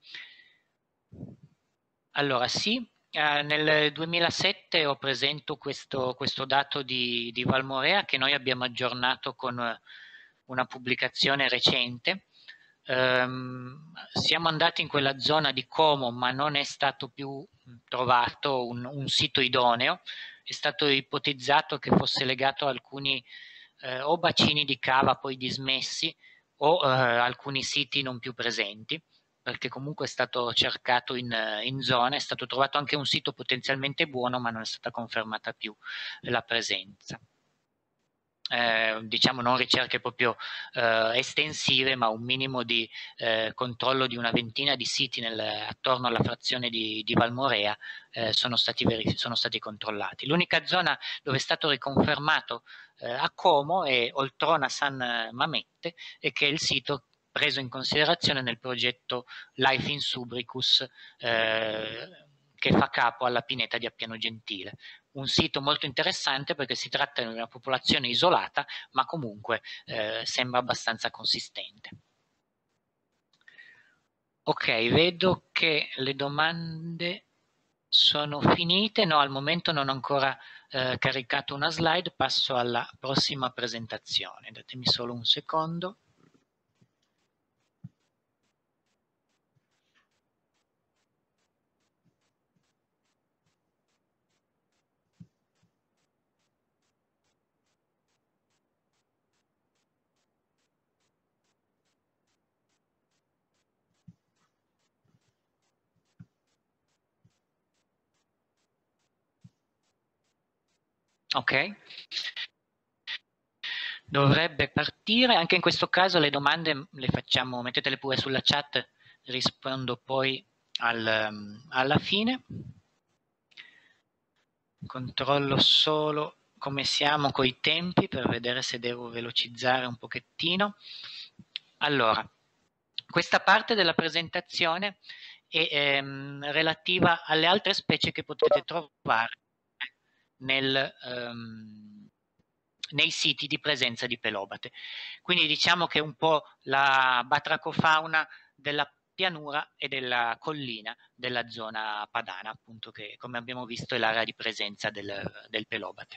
Allora, sì, eh, nel duemilasette ho presentato questo, questo dato di, di Valmorea che noi abbiamo aggiornato con una pubblicazione recente. Um, siamo andati in quella zona di Como, ma non è stato più trovato un, un sito idoneo. È stato ipotizzato che fosse legato a alcuni eh, o bacini di cava poi dismessi o eh, alcuni siti non più presenti, perché comunque è stato cercato in, in zona, è stato trovato anche un sito potenzialmente buono, ma non è stata confermata più la presenza. Eh, diciamo non ricerche proprio eh, estensive, ma un minimo di eh, controllo di una ventina di siti nel, attorno alla frazione di, di Valmorea eh, sono, stati sono stati controllati. L'unica zona dove è stato riconfermato eh, a Como è Oltrona San Mamette, e che è il sito preso in considerazione nel progetto Life in Subricus eh, che fa capo alla pineta di Appiano Gentile. Un sito molto interessante perché si tratta di una popolazione isolata, ma comunque eh, sembra abbastanza consistente. Ok, vedo che le domande sono finite. No, al momento non ho ancora eh, caricato una slide, passo alla prossima presentazione. Datemi solo un secondo. Ok, dovrebbe partire. Anche in questo caso le domande le facciamo, mettetele pure sulla chat, rispondo poi al, alla fine. Controllo solo come siamo coi tempi per vedere se devo velocizzare un pochettino. Allora, questa parte della presentazione è ehm, relativa alle altre specie che potete trovare nel, um, nei siti di presenza di pelobate. Quindi diciamo che è un po' la batracofauna della pianura e della collina della zona padana, appunto, che come abbiamo visto è l'area di presenza del, del pelobate.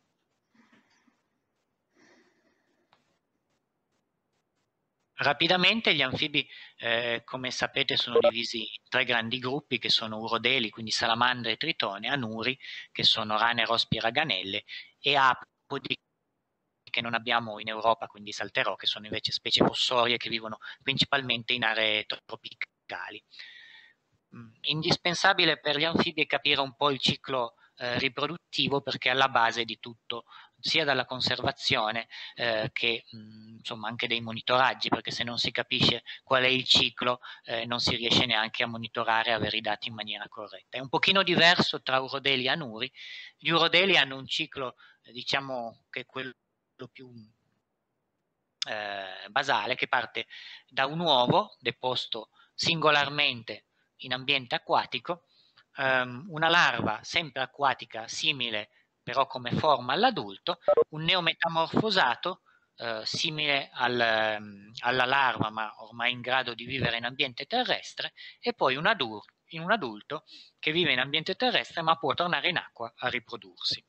Rapidamente gli anfibi, eh, come sapete, sono divisi in tre grandi gruppi che sono urodeli, quindi salamandre e tritone, anuri, che sono rane, rospi e raganelle, e apodi, che non abbiamo in Europa, quindi salterò, che sono invece specie fossorie che vivono principalmente in aree tropicali. Indispensabile per gli anfibi è capire un po' il ciclo eh, riproduttivo, perché è alla base di tutto, sia dalla conservazione eh, che mh, insomma anche dei monitoraggi, perché se non si capisce qual è il ciclo eh, non si riesce neanche a monitorare e avere i dati in maniera corretta. È un pochino diverso tra urodeli e anuri. Gli urodeli hanno un ciclo, eh, diciamo che è quello più eh, basale, che parte da un uovo deposto singolarmente in ambiente acquatico, ehm, una larva sempre acquatica simile però come forma all'adulto, un neometamorfosato eh, simile al, alla larva, ma ormai in grado di vivere in ambiente terrestre, e poi un adulto, in un adulto che vive in ambiente terrestre ma può tornare in acqua a riprodursi.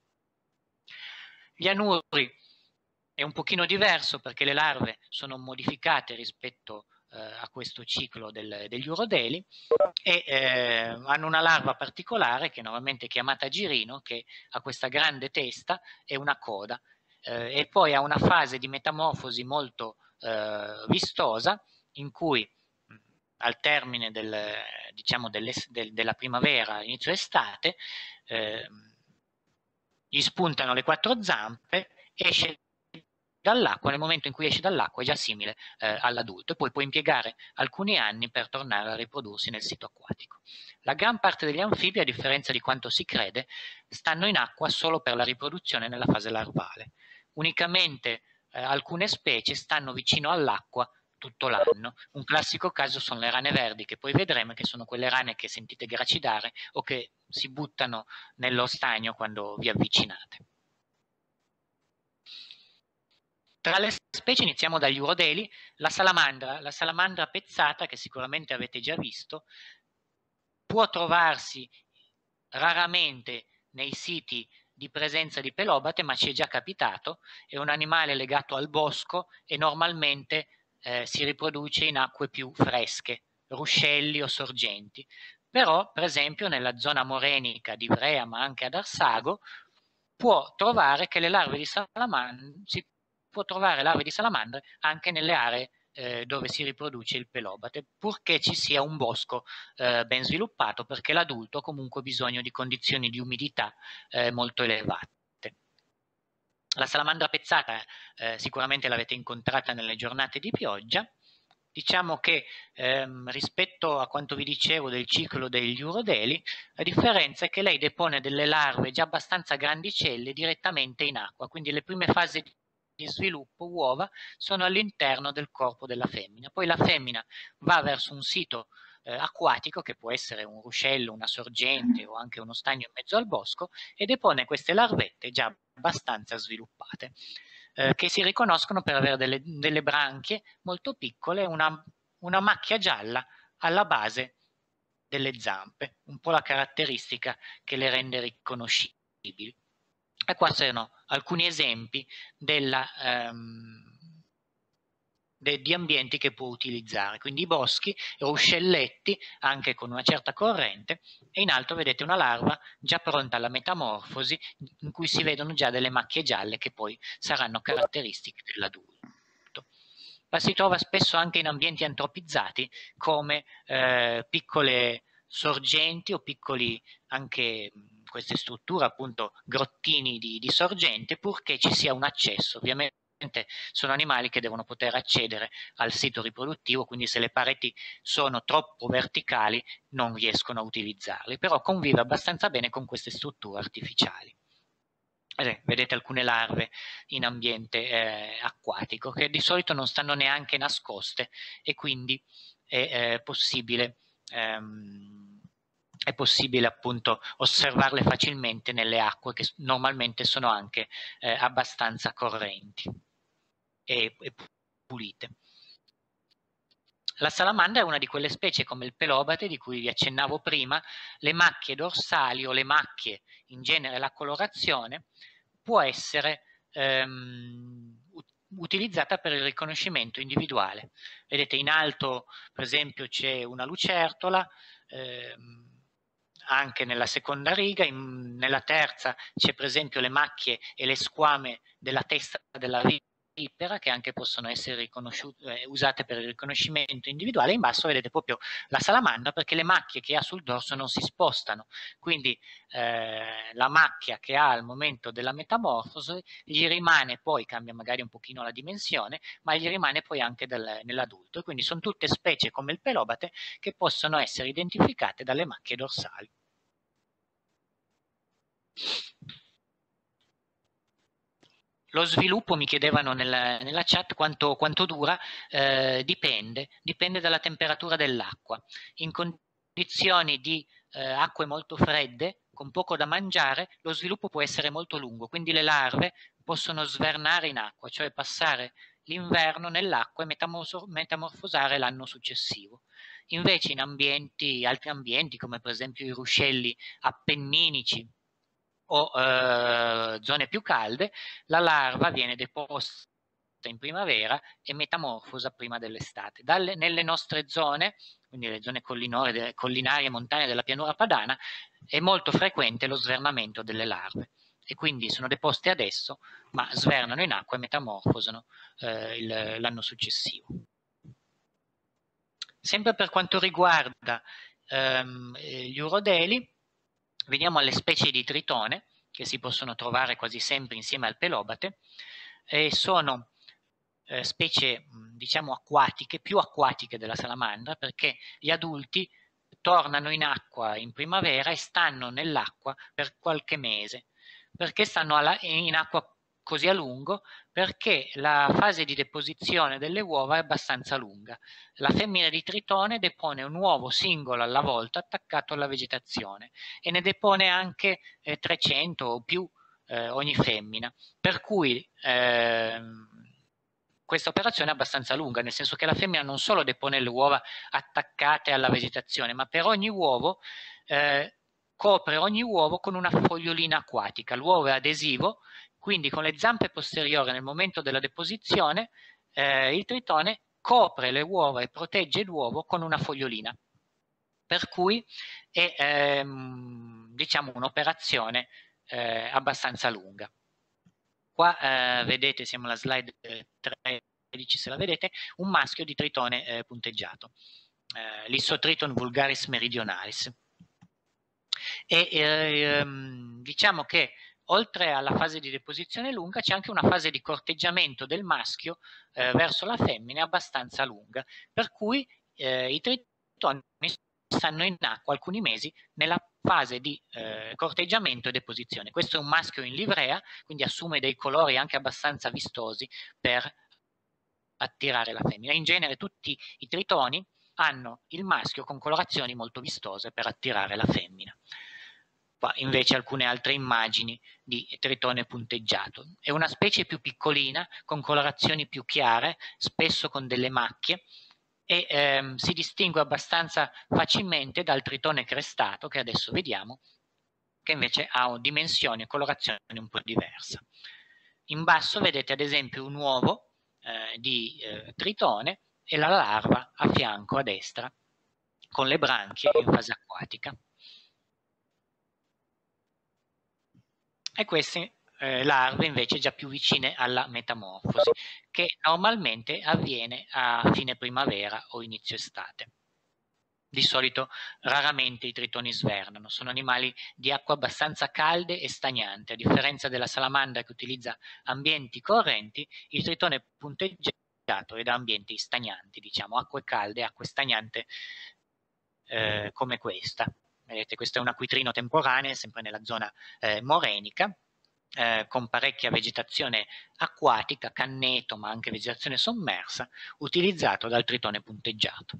Gli anuri è un pochino diverso perché le larve sono modificate rispetto eh, a questo ciclo del, degli urodeli e eh, hanno una larva particolare che normalmente è chiamata girino, che ha questa grande testa e una coda eh, e poi ha una fase di metamorfosi molto eh, vistosa in cui al termine del, diciamo del, della primavera, inizio estate, eh, gli spuntano le quattro zampe, esce dall'acqua, nel momento in cui esce dall'acqua è già simile eh, all'adulto e poi può impiegare alcuni anni per tornare a riprodursi nel sito acquatico. La gran parte degli anfibi, a differenza di quanto si crede, stanno in acqua solo per la riproduzione nella fase larvale. Unicamente eh, alcune specie stanno vicino all'acqua tutto l'anno. Un classico caso sono le rane verdi, che poi vedremo, che sono quelle rane che sentite gracidare o che si buttano nello stagno quando vi avvicinate. Tra le specie iniziamo dagli urodeli. La salamandra, la salamandra pezzata, che sicuramente avete già visto, può trovarsi raramente nei siti di presenza di pelobate, ma ci è già capitato. È un animale legato al bosco e normalmente eh, si riproduce in acque più fresche, ruscelli o sorgenti. Però, per esempio, nella zona morenica di Ivrea, ma anche ad Arsago, può trovare che le larve di salamandra si può trovare larve di salamandre anche nelle aree eh, dove si riproduce il pelobate, purché ci sia un bosco eh, ben sviluppato, perché l'adulto ha comunque bisogno di condizioni di umidità eh, molto elevate. La salamandra pezzata eh, sicuramente l'avete incontrata nelle giornate di pioggia. Diciamo che ehm, rispetto a quanto vi dicevo del ciclo degli urodeli, la differenza è che lei depone delle larve già abbastanza grandicelle direttamente in acqua, quindi le prime fasi di sviluppo, uova, sono all'interno del corpo della femmina. Poi la femmina va verso un sito eh, acquatico, che può essere un ruscello, una sorgente o anche uno stagno in mezzo al bosco, e depone queste larvette già abbastanza sviluppate, eh, che si riconoscono per avere delle, delle branchie molto piccole, una, una macchia gialla alla base delle zampe, un po' la caratteristica che le rende riconoscibili. E qua sono alcuni esempi della, um, de, di ambienti che può utilizzare, quindi i boschi, ruscelletti anche con una certa corrente, e in alto vedete una larva già pronta alla metamorfosi, in cui si vedono già delle macchie gialle che poi saranno caratteristiche dell'adulto. La si trova spesso anche in ambienti antropizzati, come eh, piccole sorgenti o piccoli anche queste strutture, appunto grottini di, di sorgente, purché ci sia un accesso. Ovviamente sono animali che devono poter accedere al sito riproduttivo, quindi se le pareti sono troppo verticali non riescono a utilizzarli, però convive abbastanza bene con queste strutture artificiali. Eh, vedete alcune larve in ambiente eh, acquatico che di solito non stanno neanche nascoste e quindi è eh, possibile ehm, è possibile appunto osservarle facilmente nelle acque che normalmente sono anche eh, abbastanza correnti e, e pulite. La salamandra è una di quelle specie come il pelobate di cui vi accennavo prima. Le macchie dorsali o le macchie, in genere la colorazione, può essere ehm, utilizzata per il riconoscimento individuale. Vedete in alto per esempio c'è una lucertola, ehm, anche nella seconda riga, in, nella terza c'è per esempio le macchie e le squame della testa della vipera, che anche possono essere eh, usate per il riconoscimento individuale. In basso vedete proprio la salamandra, perché le macchie che ha sul dorso non si spostano, quindi eh, la macchia che ha al momento della metamorfosi gli rimane poi, cambia magari un pochino la dimensione, ma gli rimane poi anche nell'adulto, e quindi sono tutte specie come il pelobate che possono essere identificate dalle macchie dorsali. Lo sviluppo, mi chiedevano nella, nella chat quanto, quanto dura, eh, dipende, dipende dalla temperatura dell'acqua. In condizioni di eh, acque molto fredde, con poco da mangiare, lo sviluppo può essere molto lungo, quindi le larve possono svernare in acqua, cioè passare l'inverno nell'acqua e metamorfo metamorfosare l'anno successivo. Invece in ambienti, altri ambienti, come per esempio i ruscelli appenninici o eh, zone più calde, la larva viene deposta in primavera e metamorfosa prima dell'estate. Nelle nostre zone, quindi le zone collinari, collinari e montane della pianura padana, è molto frequente lo svernamento delle larve e quindi sono deposte adesso, ma svernano in acqua e metamorfosano eh, l'anno successivo. Sempre per quanto riguarda ehm, gli urodeli, veniamo alle specie di tritone, che si possono trovare quasi sempre insieme al pelobate, e sono eh, specie, diciamo, acquatiche, più acquatiche della salamandra, perché gli adulti tornano in acqua in primavera e stanno nell'acqua per qualche mese. Perché stanno alla, in acqua così a lungo? Perché la fase di deposizione delle uova è abbastanza lunga. La femmina di tritone depone un uovo singolo alla volta attaccato alla vegetazione e ne depone anche eh, trecento o più eh, ogni femmina, per cui eh, questa operazione è abbastanza lunga, nel senso che la femmina non solo depone le uova attaccate alla vegetazione, ma per ogni uovo eh, copre ogni uovo con una fogliolina acquatica. L'uovo è adesivo, quindi con le zampe posteriori nel momento della deposizione eh, il tritone copre le uova e protegge l'uovo con una fogliolina, per cui è ehm, diciamo un'operazione eh, abbastanza lunga. Qua eh, vedete, siamo alla slide tredici, se la vedete, un maschio di tritone eh, punteggiato, eh, l'Issotriton vulgaris meridionalis. E ehm, diciamo che oltre alla fase di deposizione lunga c'è anche una fase di corteggiamento del maschio eh, verso la femmina abbastanza lunga, per cui eh, i tritoni stanno in acqua alcuni mesi nella fase di eh, corteggiamento e deposizione. Questo è un maschio in livrea, quindi assume dei colori anche abbastanza vistosi per attirare la femmina. In genere tutti i tritoni hanno il maschio con colorazioni molto vistose per attirare la femmina. Qua invece alcune altre immagini di tritone punteggiato. È una specie più piccolina, con colorazioni più chiare, spesso con delle macchie, e ehm, si distingue abbastanza facilmente dal tritone crestato, che adesso vediamo, che invece ha dimensioni e colorazioni un po' diverse. In basso vedete ad esempio un uovo eh, di eh, tritone e la larva a fianco a destra, con le branchie in fase acquatica. E queste eh, larve invece già più vicine alla metamorfosi, che normalmente avviene a fine primavera o inizio estate. Di solito raramente i tritoni svernano, sono animali di acqua abbastanza calde e stagnante. A differenza della salamandra che utilizza ambienti correnti, il tritone punteggiato è da ambienti stagnanti, diciamo, acque calde, acque stagnante eh, come questa. Vedete, questo è un acquitrino temporaneo, sempre nella zona eh, morenica, eh, con parecchia vegetazione acquatica, canneto, ma anche vegetazione sommersa, utilizzato dal tritone punteggiato.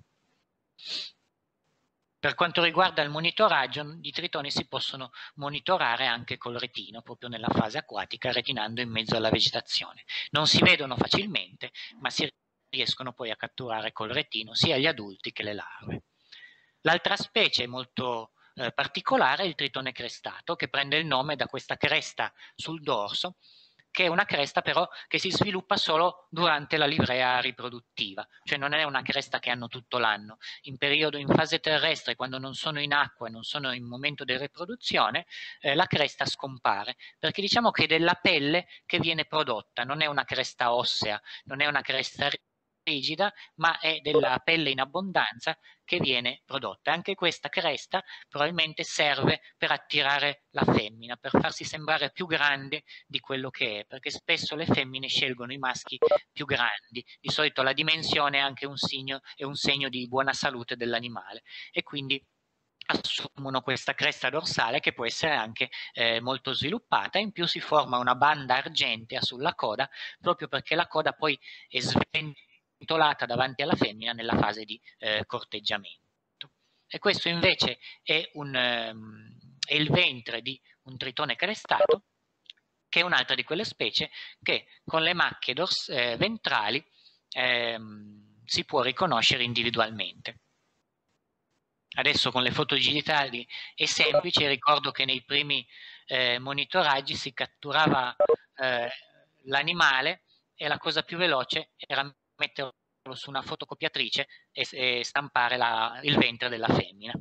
Per quanto riguarda il monitoraggio, i tritoni si possono monitorare anche col retino, proprio nella fase acquatica, retinando in mezzo alla vegetazione. Non si vedono facilmente, ma si riescono poi a catturare col retino sia gli adulti che le larve. L'altra specie molto eh, particolare è il tritone crestato, che prende il nome da questa cresta sul dorso, che è una cresta però che si sviluppa solo durante la livrea riproduttiva, cioè non è una cresta che hanno tutto l'anno. In periodo, in fase terrestre, quando non sono in acqua e non sono in momento di riproduzione, eh, la cresta scompare, perché diciamo che è della pelle che viene prodotta, non è una cresta ossea, non è una cresta rigida, ma è della pelle in abbondanza che viene prodotta. Anche questa cresta probabilmente serve per attirare la femmina, per farsi sembrare più grande di quello che è, perché spesso le femmine scelgono i maschi più grandi. Di solito la dimensione è anche un segno, è un segno di buona salute dell'animale, e quindi assumono questa cresta dorsale che può essere anche eh, molto sviluppata. In più si forma una banda argentea sulla coda, proprio perché la coda poi è sventolata davanti alla femmina nella fase di eh, corteggiamento. E questo invece è un, um, è il ventre di un tritone crestato, che è un'altra di quelle specie che con le macchie eh, ventrali ehm, si può riconoscere individualmente. Adesso con le foto digitali è semplice, ricordo che nei primi eh, monitoraggi si catturava eh, l'animale e la cosa più veloce era metterlo su una fotocopiatrice e, e stampare la, il ventre della femmina.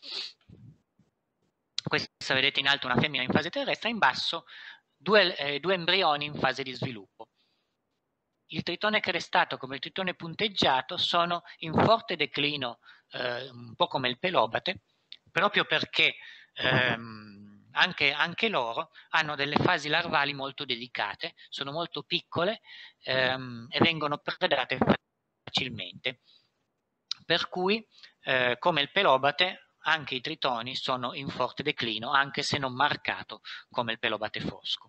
Questa vedete in alto una femmina in fase terrestre, in basso due, eh, due embrioni in fase di sviluppo. Il tritone crestato come il tritone punteggiato sono in forte declino, eh, un po' come il pelobate, proprio perché ehm, anche, anche loro hanno delle fasi larvali molto delicate, sono molto piccole ehm, e vengono predate facilmente. Per cui, eh, come il pelobate, anche i tritoni sono in forte declino, anche se non marcato come il pelobate fosco.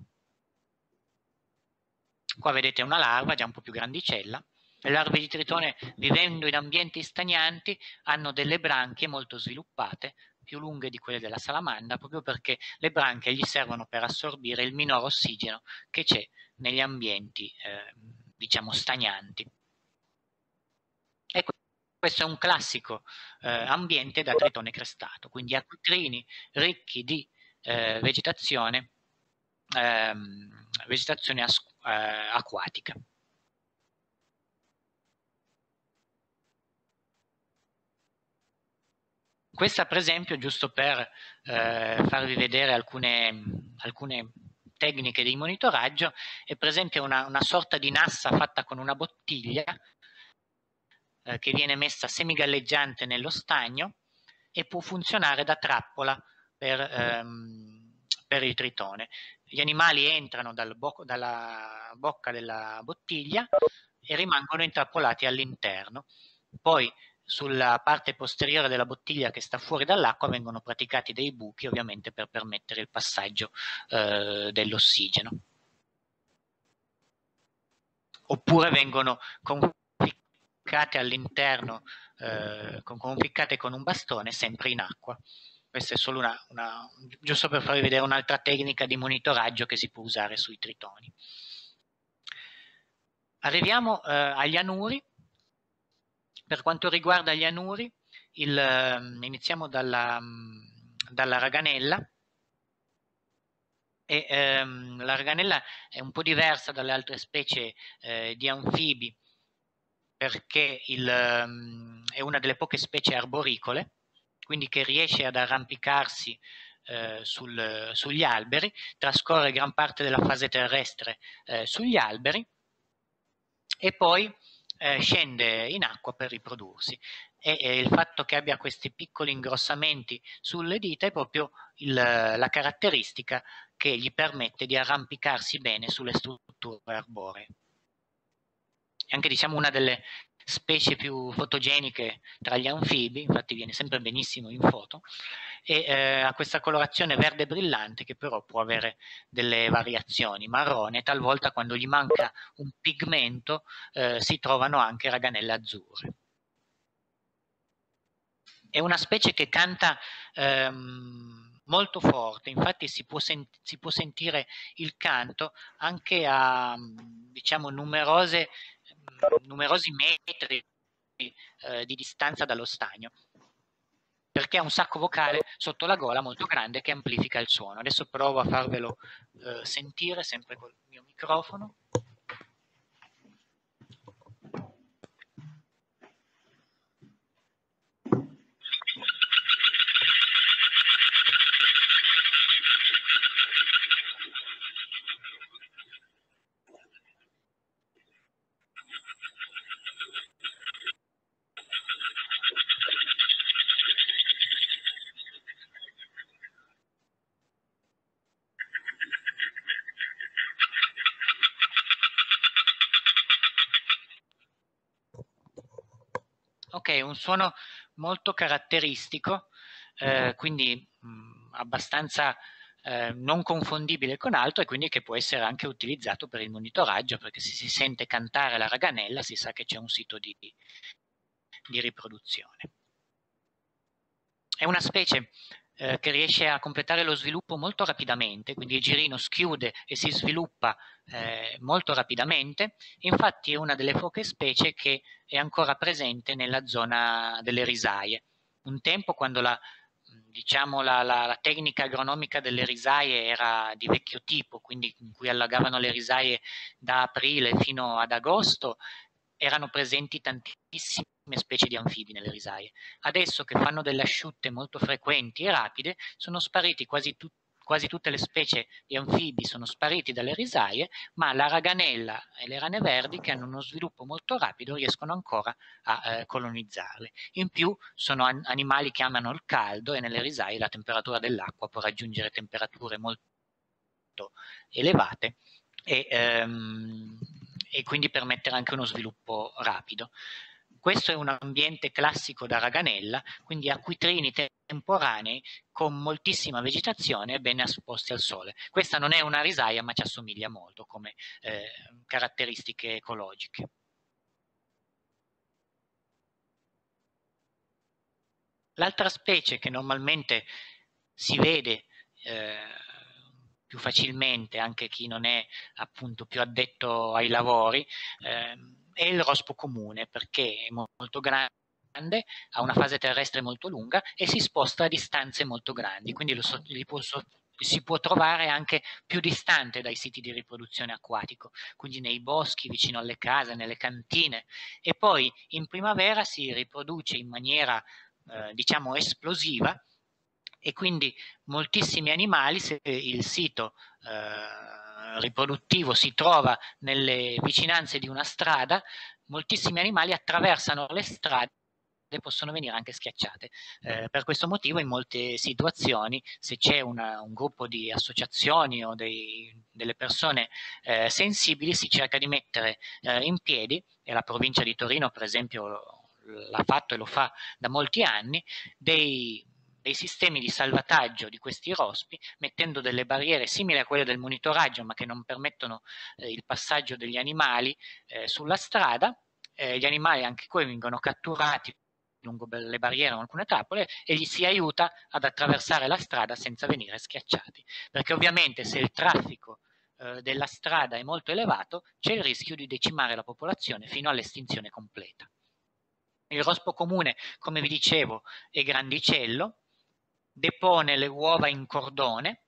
Qua vedete una larva già un po' più grandicella. Le larve di tritone, vivendo in ambienti stagnanti, hanno delle branchie molto sviluppate, più lunghe di quelle della salamandra, proprio perché le branchie gli servono per assorbire il minor ossigeno che c'è negli ambienti, eh, diciamo, stagnanti. E questo è un classico eh, ambiente da tritone crestato, quindi acquitrini ricchi di eh, vegetazione, ehm, vegetazione eh, acquatica. Questa per esempio, giusto per eh, farvi vedere alcune, alcune tecniche di monitoraggio, è per esempio una, una sorta di nassa fatta con una bottiglia eh, che viene messa semigalleggiante nello stagno e può funzionare da trappola per, ehm, per il tritone. Gli animali entrano dal bo dalla bocca della bottiglia e rimangono intrappolati all'interno. Poi sulla parte posteriore della bottiglia che sta fuori dall'acqua vengono praticati dei buchi, ovviamente per permettere il passaggio eh, dell'ossigeno. Oppure vengono conficcate all'interno, eh, conficcate con un bastone sempre in acqua. Questa è solo una, una, giusto per farvi vedere un'altra tecnica di monitoraggio che si può usare sui tritoni. Arriviamo eh, agli anuri. Per quanto riguarda gli anuri, il, eh, iniziamo dalla, dalla raganella. E, ehm, la raganella è un po' diversa dalle altre specie eh, di anfibi perché il, um, è una delle poche specie arboricole, quindi che riesce ad arrampicarsi eh, sul, sugli alberi, trascorre gran parte della fase terrestre eh, sugli alberi e poi eh, scende in acqua per riprodursi. E, e il fatto che abbia questi piccoli ingrossamenti sulle dita è proprio il, la caratteristica che gli permette di arrampicarsi bene sulle strutture arboree. È anche diciamo una delle specie più fotogeniche tra gli anfibi, infatti viene sempre benissimo in foto, e eh, ha questa colorazione verde brillante che però può avere delle variazioni, marrone, talvolta quando gli manca un pigmento eh, si trovano anche raganelle azzurre. È una specie che canta ehm, molto forte, infatti si può, si può sentire il canto anche a diciamo numerose numerosi metri eh, di distanza dallo stagno, perché ha un sacco vocale sotto la gola molto grande che amplifica il suono. Adesso provo a farvelo eh, sentire sempre col mio microfono. Ok, un suono molto caratteristico, eh, quindi mh, abbastanza eh, non confondibile con altro e quindi che può essere anche utilizzato per il monitoraggio, perché se si sente cantare la raganella si sa che c'è un sito di, di riproduzione. È una specie eh, che riesce a completare lo sviluppo molto rapidamente, quindi il girino schiude e si sviluppa eh, molto rapidamente. Infatti è una delle poche specie che è ancora presente nella zona delle risaie. Un tempo, quando la, diciamo, la, la, la tecnica agronomica delle risaie era di vecchio tipo, quindi in cui allagavano le risaie da aprile fino ad agosto, erano presenti tantissime specie di anfibi nelle risaie. Adesso che fanno delle asciutte molto frequenti e rapide, sono spariti quasi tutti. Quasi tutte le specie di anfibi sono spariti dalle risaie, ma la raganella e le rane verdi, che hanno uno sviluppo molto rapido, riescono ancora a eh, colonizzarle. In più sono an- animali che amano il caldo, e nelle risaie la temperatura dell'acqua può raggiungere temperature molto elevate e, ehm, e quindi permettere anche uno sviluppo rapido. Questo è un ambiente classico da raganella, quindi acquitrini temporanei con moltissima vegetazione e ben esposti al sole. Questa non è una risaia, ma ci assomiglia molto come eh, caratteristiche ecologiche. L'altra specie che normalmente si vede eh, più facilmente, anche chi non è appunto più addetto ai lavori, eh, è il rospo comune, perché è molto grande, ha una fase terrestre molto lunga e si sposta a distanze molto grandi, quindi lo so, li può, so, si può trovare anche più distante dai siti di riproduzione acquatico, quindi nei boschi, vicino alle case, nelle cantine, e poi in primavera si riproduce in maniera eh, diciamo esplosiva, e quindi moltissimi animali, se il sito eh, riproduttivo si trova nelle vicinanze di una strada, moltissimi animali attraversano le strade e possono venire anche schiacciate. Eh, per questo motivo in molte situazioni, se c'è una, un gruppo di associazioni o dei, delle persone eh, sensibili, si cerca di mettere eh, in piedi, e la provincia di Torino per esempio l'ha fatto e lo fa da molti anni, dei, dei sistemi di salvataggio di questi rospi, mettendo delle barriere simili a quelle del monitoraggio, ma che non permettono eh, il passaggio degli animali eh, sulla strada. Eh, gli animali anche qui vengono catturati lungo le barriere o alcune trappole e gli si aiuta ad attraversare la strada senza venire schiacciati, perché ovviamente se il traffico eh, della strada è molto elevato, c'è il rischio di decimare la popolazione fino all'estinzione completa. Il rospo comune, come vi dicevo, è grandicello, depone le uova in cordone,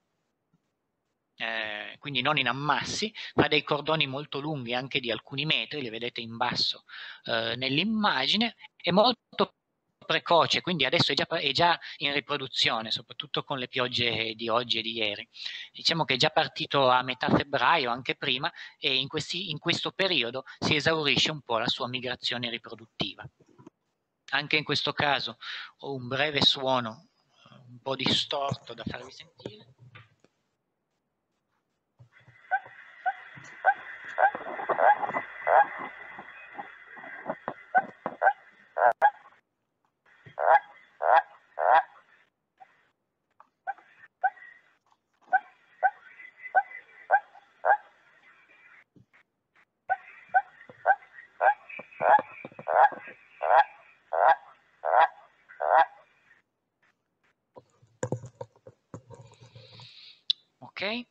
eh, quindi non in ammassi, fa dei cordoni molto lunghi, anche di alcuni metri, li vedete in basso eh, nell'immagine, è molto precoce, quindi adesso è già, è già in riproduzione, soprattutto con le piogge di oggi e di ieri. Diciamo che è già partito a metà febbraio, anche prima, e in, questi, in questo periodo si esaurisce un po' la sua migrazione riproduttiva. Anche in questo caso ho un breve suono un po' distorto da farvi sentire. Ok?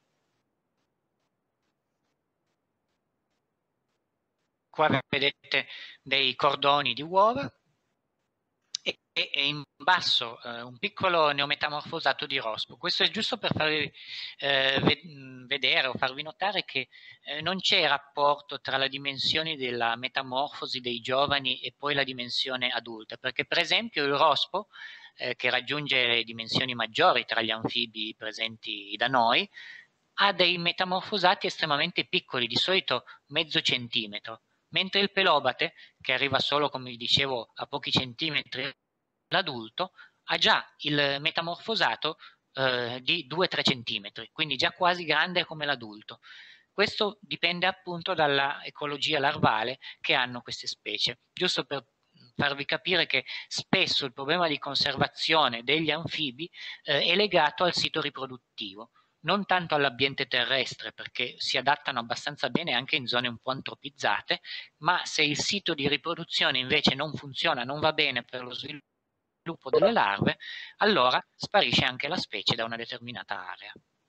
Qua vedete dei cordoni di uova e, e in basso eh, un piccolo neometamorfosato di rospo. Questo è giusto per farvi eh, vedere o farvi notare che eh, non c'è rapporto tra la dimensione della metamorfosi dei giovani e poi la dimensione adulta, perché per esempio il rospo, eh, che raggiunge dimensioni maggiori tra gli anfibi presenti da noi, ha dei metamorfosati estremamente piccoli, di solito mezzo centimetro, mentre il pelobate, che arriva solo, come vi dicevo, a pochi centimetri l'adulto, ha già il metamorfosato eh, di due tre centimetri, quindi già quasi grande come l'adulto. Questo dipende appunto dalla ecologia larvale che hanno queste specie, giusto per farvi capire che spesso il problema di conservazione degli anfibi eh, è legato al sito riproduttivo, non tanto all'ambiente terrestre, perché si adattano abbastanza bene anche in zone un po' antropizzate, ma se il sito di riproduzione invece non funziona, non va bene per lo sviluppo sviluppo delle larve, allora sparisce anche la specie da una determinata area.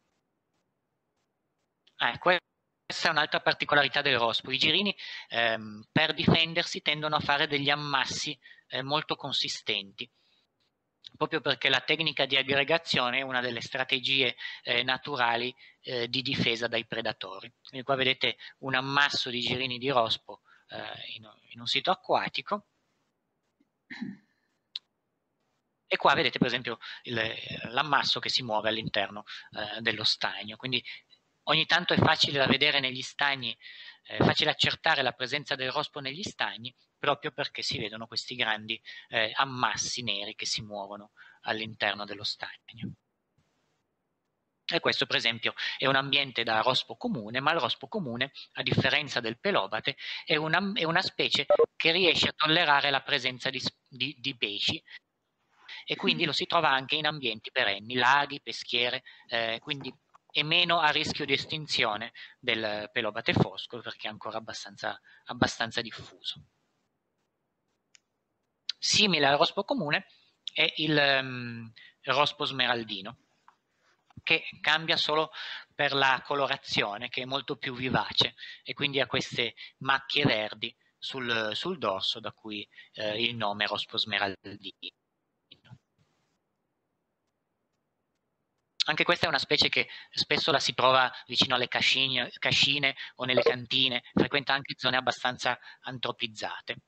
Eh, questa è un'altra particolarità del rospo. I girini ehm, per difendersi tendono a fare degli ammassi eh, molto consistenti, proprio perché la tecnica di aggregazione è una delle strategie eh, naturali eh, di difesa dai predatori. Quindi qua vedete un ammasso di girini di rospo eh, in, in un sito acquatico. E qua vedete per esempio l'ammasso che si muove all'interno eh, dello stagno. Quindi ogni tanto è facile da vedere negli stagni, è eh, facile accertare la presenza del rospo negli stagni, proprio perché si vedono questi grandi eh, ammassi neri che si muovono all'interno dello stagno. E questo per esempio è un ambiente da rospo comune, ma il rospo comune, a differenza del pelobate, è una, è una specie che riesce a tollerare la presenza di, di, di pesci, e quindi lo si trova anche in ambienti perenni, laghi, peschiere, eh, quindi è meno a rischio di estinzione del pelobate fosco perché è ancora abbastanza, abbastanza diffuso. Simile al rospo comune è il, um, il rospo smeraldino, che cambia solo per la colorazione, che è molto più vivace e quindi ha queste macchie verdi sul, sul dorso, da cui eh, il nome rospo smeraldino. Anche questa è una specie che spesso la si trova vicino alle cascine, cascine o nelle cantine, frequenta anche zone abbastanza antropizzate.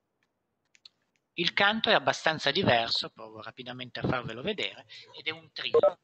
Il canto è abbastanza diverso, provo rapidamente a farvelo vedere, ed è un trillo.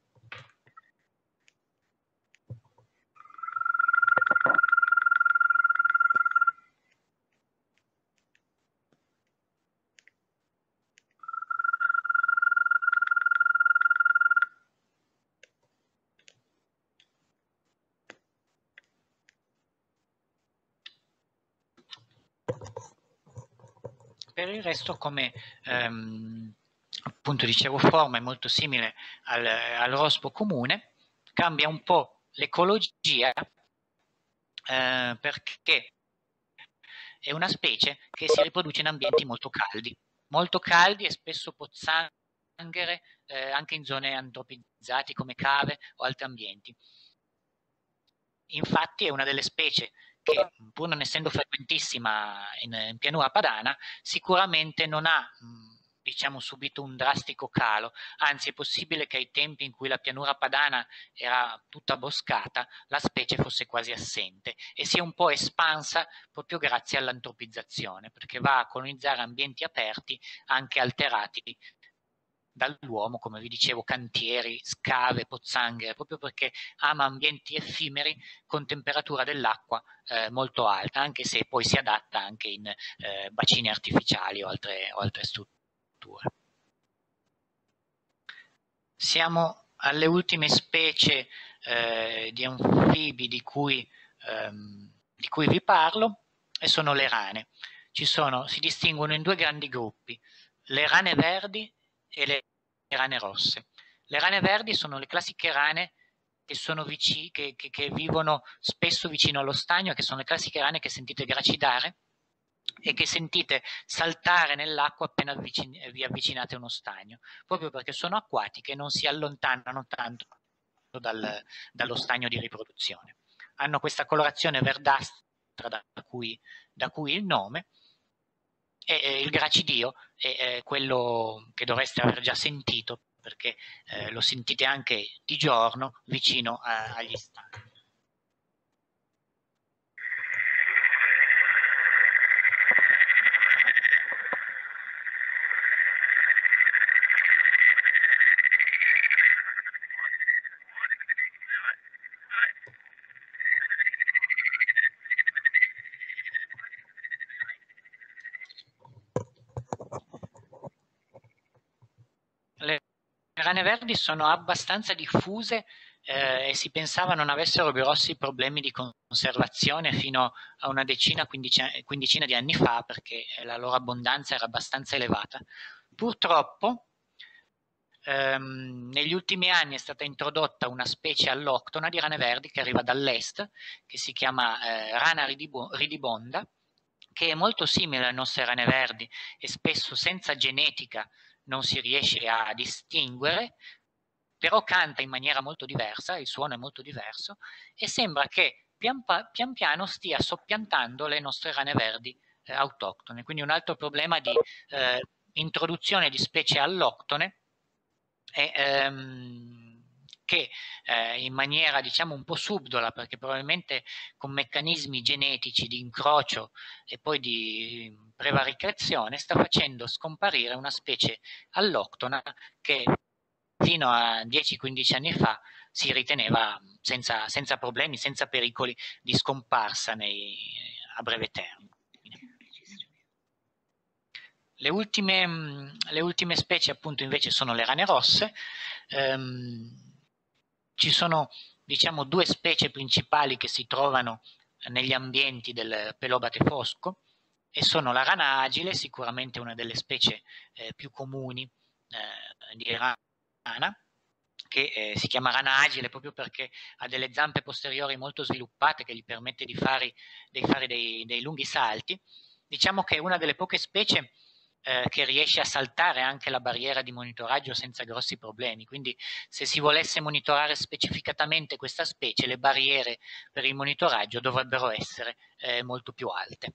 Per il resto, come ehm, appunto dicevo, forma è molto simile al, al rospo comune, cambia un po' l'ecologia eh, perché è una specie che si riproduce in ambienti molto caldi, molto caldi e spesso pozzanghere, eh, anche in zone antropizzate come cave o altri ambienti. Infatti è una delle specie che, pur non essendo frequentissima in, in pianura padana, sicuramente non ha mh, diciamo, subito un drastico calo, anzi è possibile che ai tempi in cui la pianura padana era tutta boscata, la specie fosse quasi assente e si è un po' espansa proprio grazie all'antropizzazione, perché va a colonizzare ambienti aperti anche alterati dall'uomo, come vi dicevo, cantieri, scave, pozzanghere, proprio perché ama ambienti effimeri con temperatura dell'acqua eh, molto alta, anche se poi si adatta anche in eh, bacini artificiali o altre, o altre strutture. Siamo alle ultime specie eh, di anfibi di cui, ehm, di cui vi parlo, e sono le rane. Ci sono, si distinguono in due grandi gruppi, le rane verdi e le rane rosse. Le rane verdi sono le classiche rane che, sono vicini, che, che, che vivono spesso vicino allo stagno, che sono le classiche rane che sentite gracidare e che sentite saltare nell'acqua appena avvicin- vi avvicinate a uno stagno, proprio perché sono acquatiche e non si allontanano tanto dal, dallo stagno di riproduzione. Hanno questa colorazione verdastra da cui, da cui il nome. E il gracidio è quello che dovreste aver già sentito, perché eh, lo sentite anche di giorno vicino a, agli stagni. Le rane verdi sono abbastanza diffuse eh, e si pensava non avessero grossi problemi di conservazione fino a una decina, quindicina, quindicina di anni fa, perché la loro abbondanza era abbastanza elevata. Purtroppo ehm, negli ultimi anni è stata introdotta una specie alloctona di rane verdi che arriva dall'est, che si chiama eh, rana ridibonda, che è molto simile alle nostre rane verdi e spesso senza genetica non si riesce a distinguere, però canta in maniera molto diversa, il suono è molto diverso, e sembra che pian, pian piano stia soppiantando le nostre rane verdi eh, autoctone. Quindi un altro problema di eh, introduzione di specie alloctone è ehm, che eh, in maniera diciamo un po' subdola, perché probabilmente con meccanismi genetici di incrocio e poi di prevaricazione, sta facendo scomparire una specie alloctona che fino a dieci quindici anni fa si riteneva senza, senza problemi, senza pericoli di scomparsa nei, a breve termine. Le ultime, le ultime specie appunto invece sono le rane rosse. Ehm, ci sono diciamo due specie principali che si trovano negli ambienti del pelobate fosco e sono la rana agile, sicuramente una delle specie eh, più comuni eh, di rana, che eh, si chiama rana agile proprio perché ha delle zampe posteriori molto sviluppate che gli permette di fare, di fare dei, dei lunghi salti. Diciamo che è una delle poche specie eh, che riesce a saltare anche la barriera di monitoraggio senza grossi problemi, quindi se si volesse monitorare specificatamente questa specie, le barriere per il monitoraggio dovrebbero essere eh, molto più alte.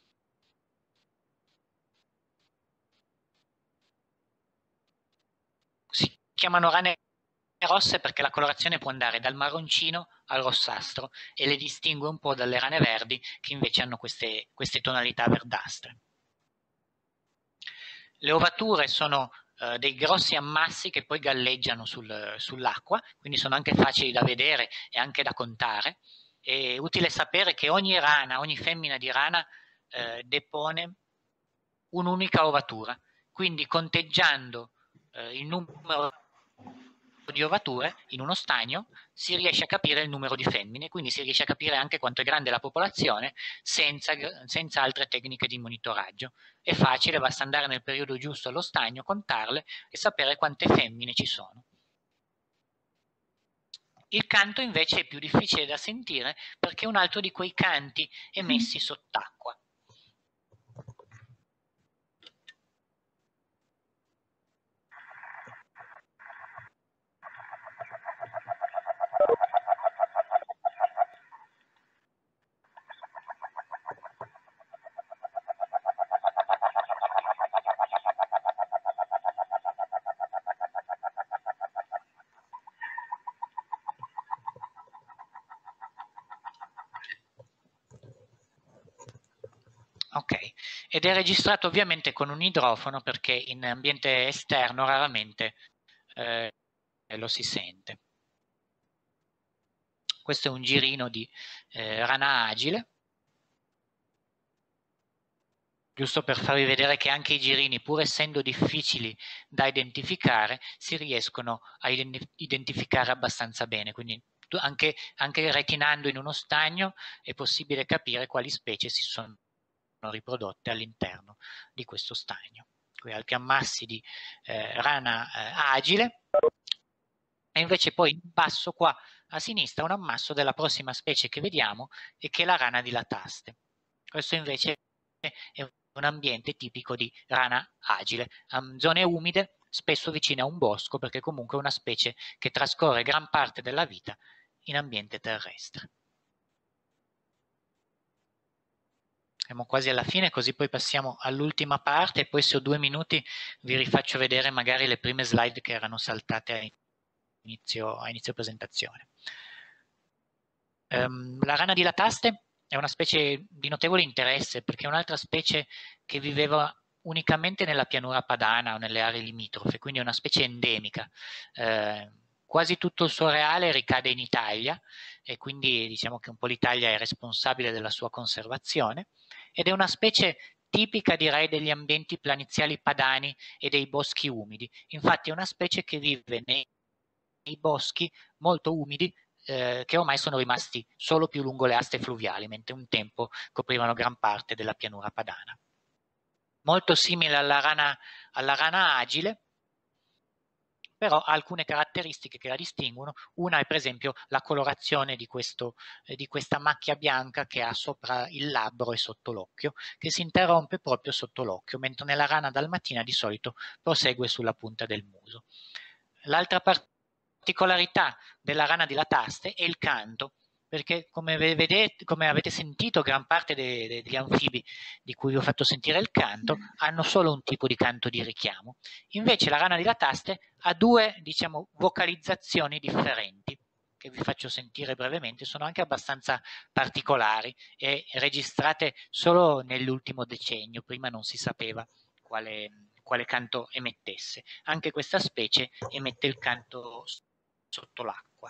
Si chiamano rane rosse perché la colorazione può andare dal marroncino al rossastro e le distingue un po' dalle rane verdi che invece hanno queste, queste tonalità verdastre. Le ovature sono eh, dei grossi ammassi che poi galleggiano sul, sull'acqua, quindi sono anche facili da vedere e anche da contare. È utile sapere che ogni rana, ogni femmina di rana eh, depone un'unica ovatura, quindi conteggiando eh, il numero di ovature in uno stagno si riesce a capire il numero di femmine, quindi si riesce a capire anche quanto è grande la popolazione senza, senza altre tecniche di monitoraggio. È facile, basta andare nel periodo giusto allo stagno, contarle e sapere quante femmine ci sono. Il canto invece è più difficile da sentire perché è un altro di quei canti emessi sott'acqua. Ok, ed è registrato ovviamente con un idrofono perché in ambiente esterno raramente eh, lo si sente. Questo è un girino di eh, rana agile, giusto per farvi vedere che anche i girini, pur essendo difficili da identificare, si riescono a identificare abbastanza bene, quindi anche, anche retinando in uno stagno è possibile capire quali specie si sono riprodotte all'interno di questo stagno. Qui altri ammassi di eh, rana eh, agile e invece poi in basso qua a sinistra un ammasso della prossima specie che vediamo e che è la rana dilataste. Questo invece è un ambiente tipico di rana agile, um, zone umide, spesso vicine a un bosco perché comunque è una specie che trascorre gran parte della vita in ambiente terrestre. Siamo quasi alla fine, così poi passiamo all'ultima parte e poi se ho due minuti vi rifaccio vedere magari le prime slide che erano saltate a inizio, a inizio presentazione. Um, la rana dilataste è una specie di notevole interesse perché è un'altra specie che viveva unicamente nella pianura padana o nelle aree limitrofe, quindi è una specie endemica. Eh, quasi tutto il suo areale ricade in Italia e quindi diciamo che un po' l'Italia è responsabile della sua conservazione ed è una specie tipica direi degli ambienti planiziali padani e dei boschi umidi. Infatti è una specie che vive nei, nei boschi molto umidi eh, che ormai sono rimasti solo più lungo le aste fluviali, mentre un tempo coprivano gran parte della pianura padana. Molto simile alla rana, alla rana agile, però ha alcune caratteristiche che la distinguono. Una è per esempio la colorazione di, questo, eh, di questa macchia bianca che ha sopra il labbro e sotto l'occhio, che si interrompe proprio sotto l'occhio, mentre nella rana dalmatina di solito prosegue sulla punta del muso. L'altra particolarità della rana di Lataste è il canto, perché come, vedete, come avete sentito, gran parte de, de, degli anfibi di cui vi ho fatto sentire il canto hanno solo un tipo di canto di richiamo. Invece la rana di Lataste ha due, diciamo, vocalizzazioni differenti, che vi faccio sentire brevemente, sono anche abbastanza particolari e registrate solo nell'ultimo decennio, prima non si sapeva quale, quale canto emettesse. Anche questa specie emette il canto sotto l'acqua.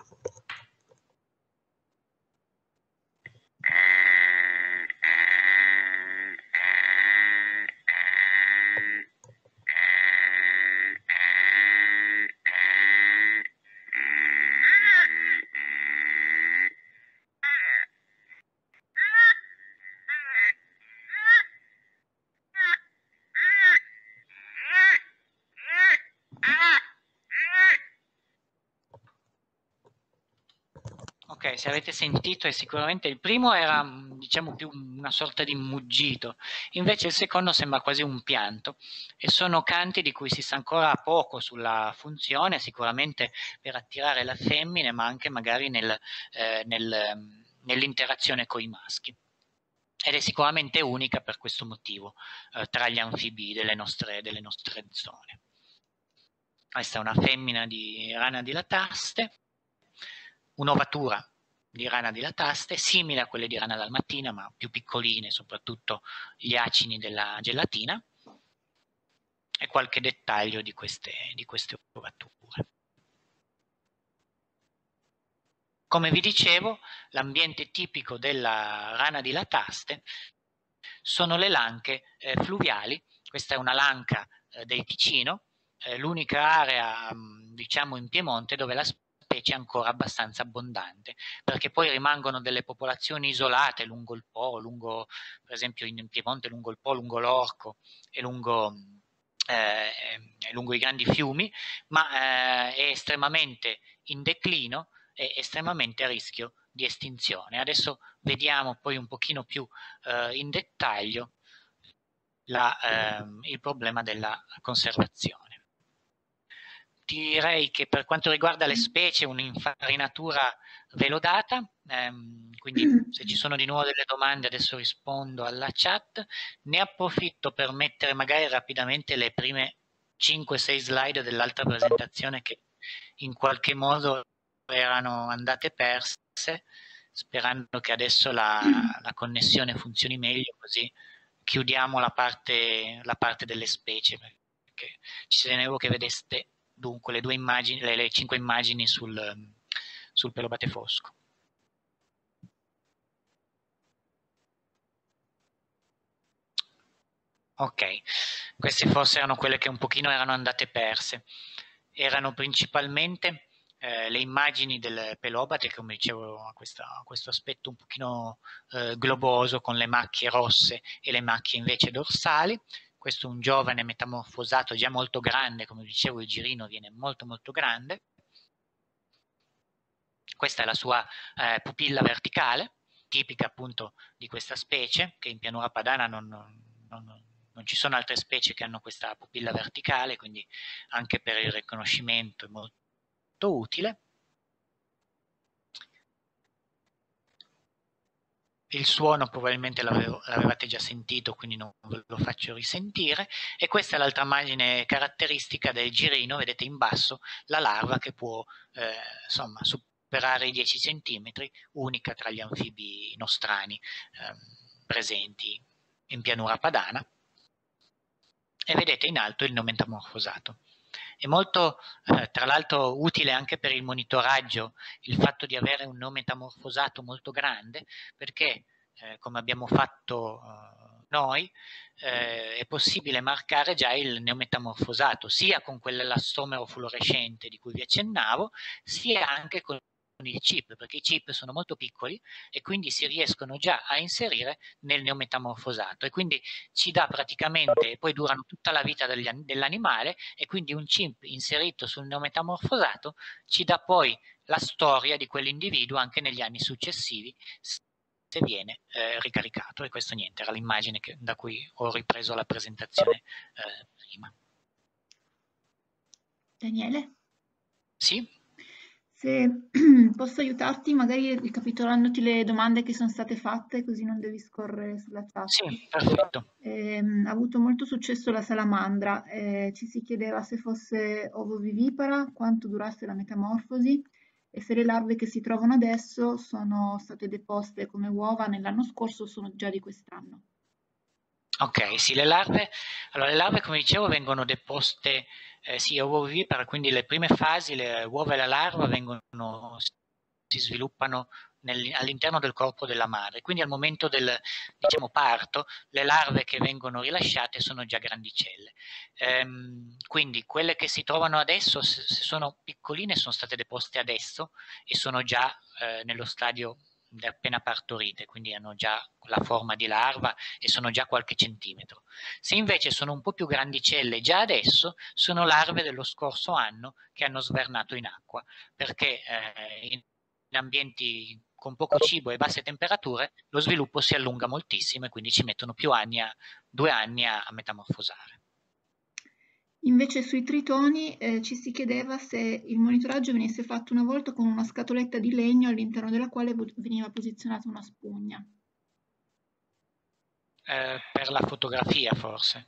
Ok, se avete sentito, è sicuramente il primo era, diciamo, più una sorta di muggito, invece il secondo sembra quasi un pianto, e sono canti di cui si sa ancora poco sulla funzione, sicuramente per attirare le femmine, ma anche magari nel, eh, nel, nell'interazione con i maschi. Ed è sicuramente unica per questo motivo eh, tra gli anfibi delle nostre, delle nostre zone. Questa è una femmina di rana di Lataste, un'ovatura di rana di Lataste, simile a quelle di rana dalmatina, ma più piccoline, soprattutto gli acini della gelatina, e qualche dettaglio di queste, di queste ovature. Come vi dicevo, l'ambiente tipico della rana di Lataste sono le lanche eh, fluviali. Questa è una lanca eh, del Ticino, eh, l'unica area, diciamo, in Piemonte dove la specie è ancora abbastanza abbondante, perché poi rimangono delle popolazioni isolate lungo il Po, lungo, per esempio in Piemonte lungo il Po, lungo l'Orco e lungo, eh, lungo i grandi fiumi, ma eh, è estremamente in declino e estremamente a rischio di estinzione. Adesso vediamo poi un pochino più eh, in dettaglio la, ehm, il problema della conservazione. Direi che per quanto riguarda le specie, un'infarinatura ve l'ho data, ehm, quindi se ci sono di nuovo delle domande adesso rispondo alla chat. Ne approfitto per mettere magari rapidamente le prime cinque sei slide dell'altra presentazione che in qualche modo erano andate perse, sperando che adesso la, la connessione funzioni meglio, così chiudiamo la parte, la parte delle specie, perché ci tenevo che vedeste dunque le due immagini, le, le cinque immagini sul, sul pelobate fosco. Ok, queste forse erano quelle che un pochino erano andate perse. Erano principalmente eh, le immagini del pelobate, che come dicevo ha questo aspetto un pochino eh, globoso, con le macchie rosse e le macchie invece dorsali. Questo è un giovane metamorfosato già molto grande, come dicevo il girino viene molto molto grande. Questa è la sua eh, pupilla verticale, tipica appunto di questa specie, che in pianura padana non, non, non, non ci sono altre specie che hanno questa pupilla verticale, quindi anche per il riconoscimento è molto utile. Il suono probabilmente l'avevate già sentito, quindi non ve lo faccio risentire. E questa è l'altra immagine caratteristica del girino, vedete in basso la larva che può eh, insomma superare i dieci centimetri, unica tra gli anfibi nostrani eh, presenti in pianura padana. E vedete in alto il neometamorfosato. È molto, eh, tra l'altro, utile anche per il monitoraggio il fatto di avere un neometamorfosato molto grande, perché, eh, come abbiamo fatto eh, noi, eh, è possibile marcare già il neometamorfosato, sia con quell'elastomero fluorescente di cui vi accennavo, sia anche con il chip, perché i chip sono molto piccoli e quindi si riescono già a inserire nel neometamorfosato, e quindi ci dà praticamente, poi durano tutta la vita dell'animale, e quindi un chip inserito sul neometamorfosato ci dà poi la storia di quell'individuo anche negli anni successivi, se viene eh, ricaricato. E questo niente, era l'immagine che, da cui ho ripreso la presentazione eh, prima. Daniele? Sì? Se posso aiutarti, magari ricapitolandoti le domande che sono state fatte, così non devi scorrere sulla chat. Sì, perfetto. Ehm, ha avuto molto successo la salamandra, eh, ci si chiedeva se fosse ovovivipara, quanto durasse la metamorfosi e se le larve che si trovano adesso sono state deposte come uova nell'anno scorso o sono già di quest'anno. Ok, sì, le larve, allora le larve, come dicevo, vengono deposte, eh, sì, ovovivipara, quindi le prime fasi, le uova e la larva vengono, si sviluppano all'interno del corpo della madre, quindi al momento del, diciamo, parto, le larve che vengono rilasciate sono già grandicelle. Ehm, quindi quelle che si trovano adesso, se, se sono piccoline, sono state deposte adesso e sono già eh, nello stadio appena partorite, quindi hanno già la forma di larva e sono già qualche centimetro. Se invece sono un po' più grandicelle già adesso, sono larve dello scorso anno che hanno svernato in acqua, perché eh, in ambienti con poco cibo e basse temperature lo sviluppo si allunga moltissimo e quindi ci mettono più anni, a, due anni a, a metamorfosare. Invece sui tritoni eh, ci si chiedeva se il monitoraggio venisse fatto una volta con una scatoletta di legno all'interno della quale veniva posizionata una spugna. Eh, per la fotografia forse.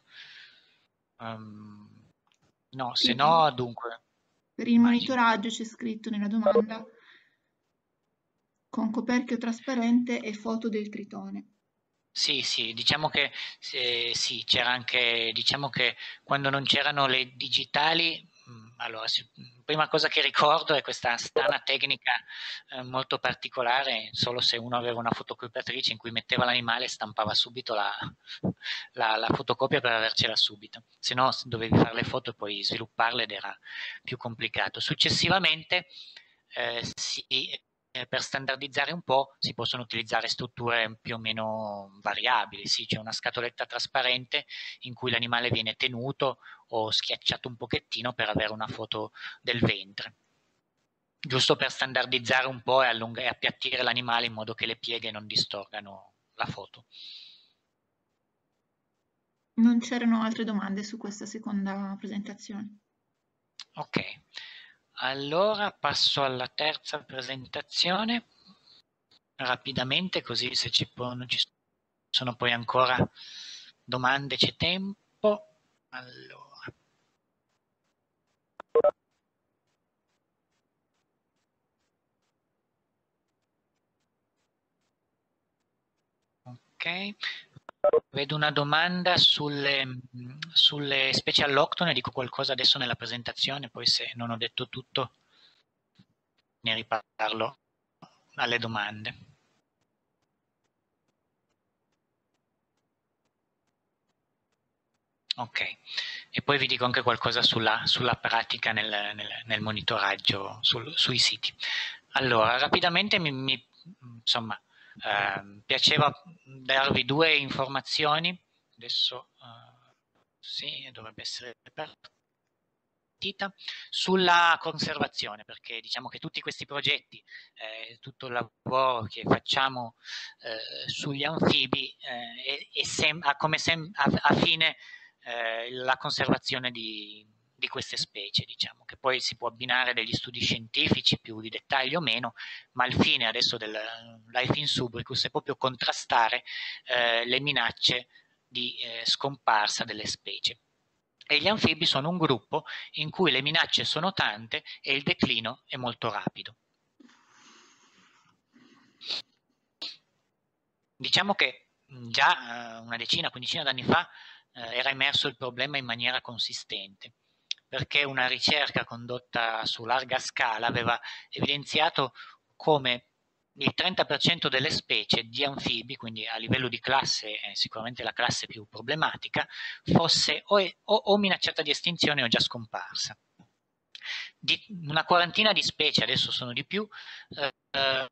Um, no, Sì, se no dunque. per il Immagino. monitoraggio c'è scritto nella domanda con coperchio trasparente e foto del tritone. Sì, sì, diciamo che eh, sì, c'era anche, diciamo che quando non c'erano le digitali, mh, allora, sì, prima cosa che ricordo è questa strana tecnica eh, molto particolare, solo se uno aveva una fotocopiatrice in cui metteva l'animale e stampava subito la, la, la fotocopia per avercela subito, se no dovevi fare le foto e poi svilupparle ed era più complicato. Successivamente eh, si per standardizzare un po' si possono utilizzare strutture più o meno variabili, sì, c'è una scatoletta trasparente in cui l'animale viene tenuto o schiacciato un pochettino per avere una foto del ventre, giusto per standardizzare un po' e, allung- e appiattire l'animale in modo che le pieghe non distorgano la foto. Non c'erano altre domande su questa seconda presentazione. Ok, allora passo alla terza presentazione rapidamente, così se ci, non ci sono poi ancora domande c'è tempo. Allora. Ok, vedo una domanda sulle, sulle specie alloctone, dico qualcosa adesso nella presentazione, poi se non ho detto tutto ne riparlo alle domande. Ok, e poi vi dico anche qualcosa sulla, sulla pratica nel, nel, nel monitoraggio sul, sui siti. Allora, rapidamente mi, mi insomma, eh, piaceva darvi due informazioni. Adesso eh, sì, dovrebbe essere partita sulla conservazione, perché diciamo che tutti questi progetti, eh, tutto il lavoro che facciamo eh, sugli anfibi eh, è, è sem- ha come sem- a, a fine eh, la conservazione di, di queste specie, diciamo, che poi si può abbinare degli studi scientifici più di dettaglio o meno, ma il fine adesso del Life in Subricus è proprio contrastare eh, le minacce di eh, scomparsa delle specie. E gli anfibi sono un gruppo in cui le minacce sono tante e il declino è molto rapido. Diciamo che già una decina, quindicina d'anni fa eh, era emerso il problema in maniera consistente, perché una ricerca condotta su larga scala aveva evidenziato come il trenta per cento delle specie di anfibi, quindi a livello di classe è sicuramente la classe più problematica, fosse o, o, o minacciata di estinzione o già scomparsa. Di una quarantina di specie, adesso sono di più, eh, eh,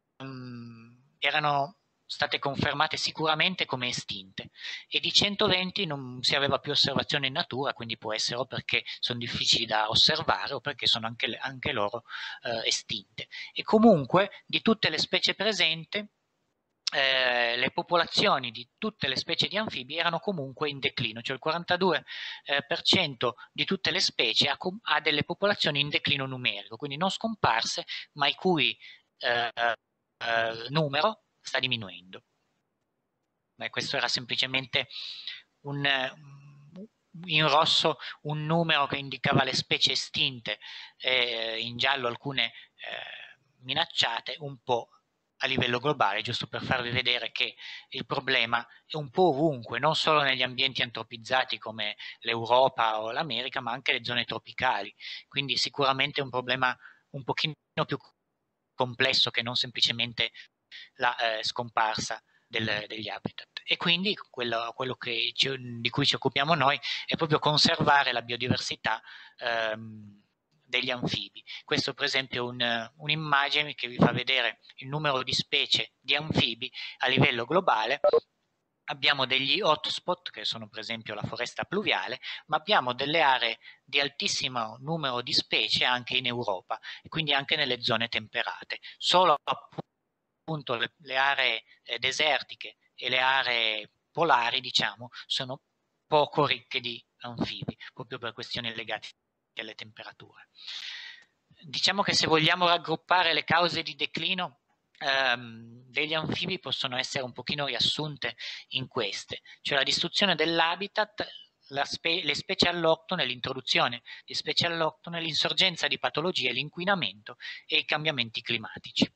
erano state confermate sicuramente come estinte, e di centoventi non si aveva più osservazione in natura, quindi può essere o perché sono difficili da osservare o perché sono anche, anche loro eh, estinte. E comunque di tutte le specie presenti, eh, le popolazioni di tutte le specie di anfibi erano comunque in declino, cioè il quarantadue per cento di tutte le specie ha, ha delle popolazioni in declino numerico, quindi non scomparse, ma il cui eh, eh, numero sta diminuendo. Beh, questo era semplicemente un, in rosso un numero che indicava le specie estinte, eh, in giallo alcune eh, minacciate, un po' a livello globale, giusto per farvi vedere che il problema è un po' ovunque, non solo negli ambienti antropizzati come l'Europa o l'America, ma anche le zone tropicali. Quindi sicuramente è un problema un pochino più complesso che non semplicemente la eh, scomparsa del, degli habitat. E quindi quello, quello che ci, di cui ci occupiamo noi è proprio conservare la biodiversità ehm, degli anfibi. Questo per esempio è un, un'immagine che vi fa vedere il numero di specie di anfibi a livello globale. Abbiamo degli hotspot, che sono per esempio la foresta pluviale, ma abbiamo delle aree di altissimo numero di specie anche in Europa, e quindi anche nelle zone temperate. Solo appunto le, le aree eh, desertiche e le aree polari, diciamo, sono poco ricche di anfibi, proprio per questioni legate alle temperature. Diciamo che se vogliamo raggruppare le cause di declino ehm, degli anfibi, possono essere un pochino riassunte in queste, cioè la distruzione dell'habitat, la spe le specie alloctone, l'introduzione di specie alloctone, l'insorgenza di patologie, l'inquinamento e i cambiamenti climatici.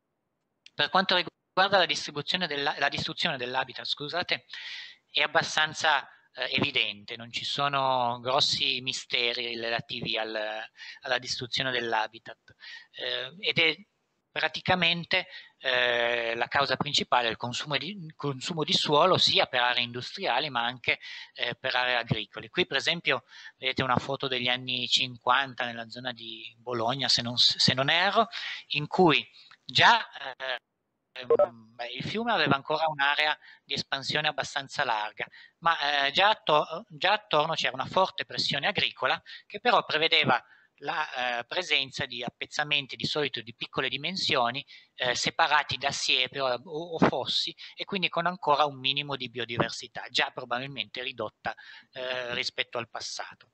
Per quanto riguarda la, distribuzione della, la distruzione dell'habitat, scusate, è abbastanza eh, evidente, non ci sono grossi misteri relativi al, alla distruzione dell'habitat, eh, ed è praticamente eh, la causa principale il consumo di, consumo di suolo, sia per aree industriali ma anche eh, per aree agricole. Qui per esempio vedete una foto degli anni cinquanta nella zona di Bologna, se non, se non erro, in cui già eh, Beh, il fiume aveva ancora un'area di espansione abbastanza larga, ma eh, già, attor già attorno c'era una forte pressione agricola, che però prevedeva la eh, presenza di appezzamenti di solito di piccole dimensioni, eh, separati da siepe o, o fossi, e quindi con ancora un minimo di biodiversità, già probabilmente ridotta eh, rispetto al passato.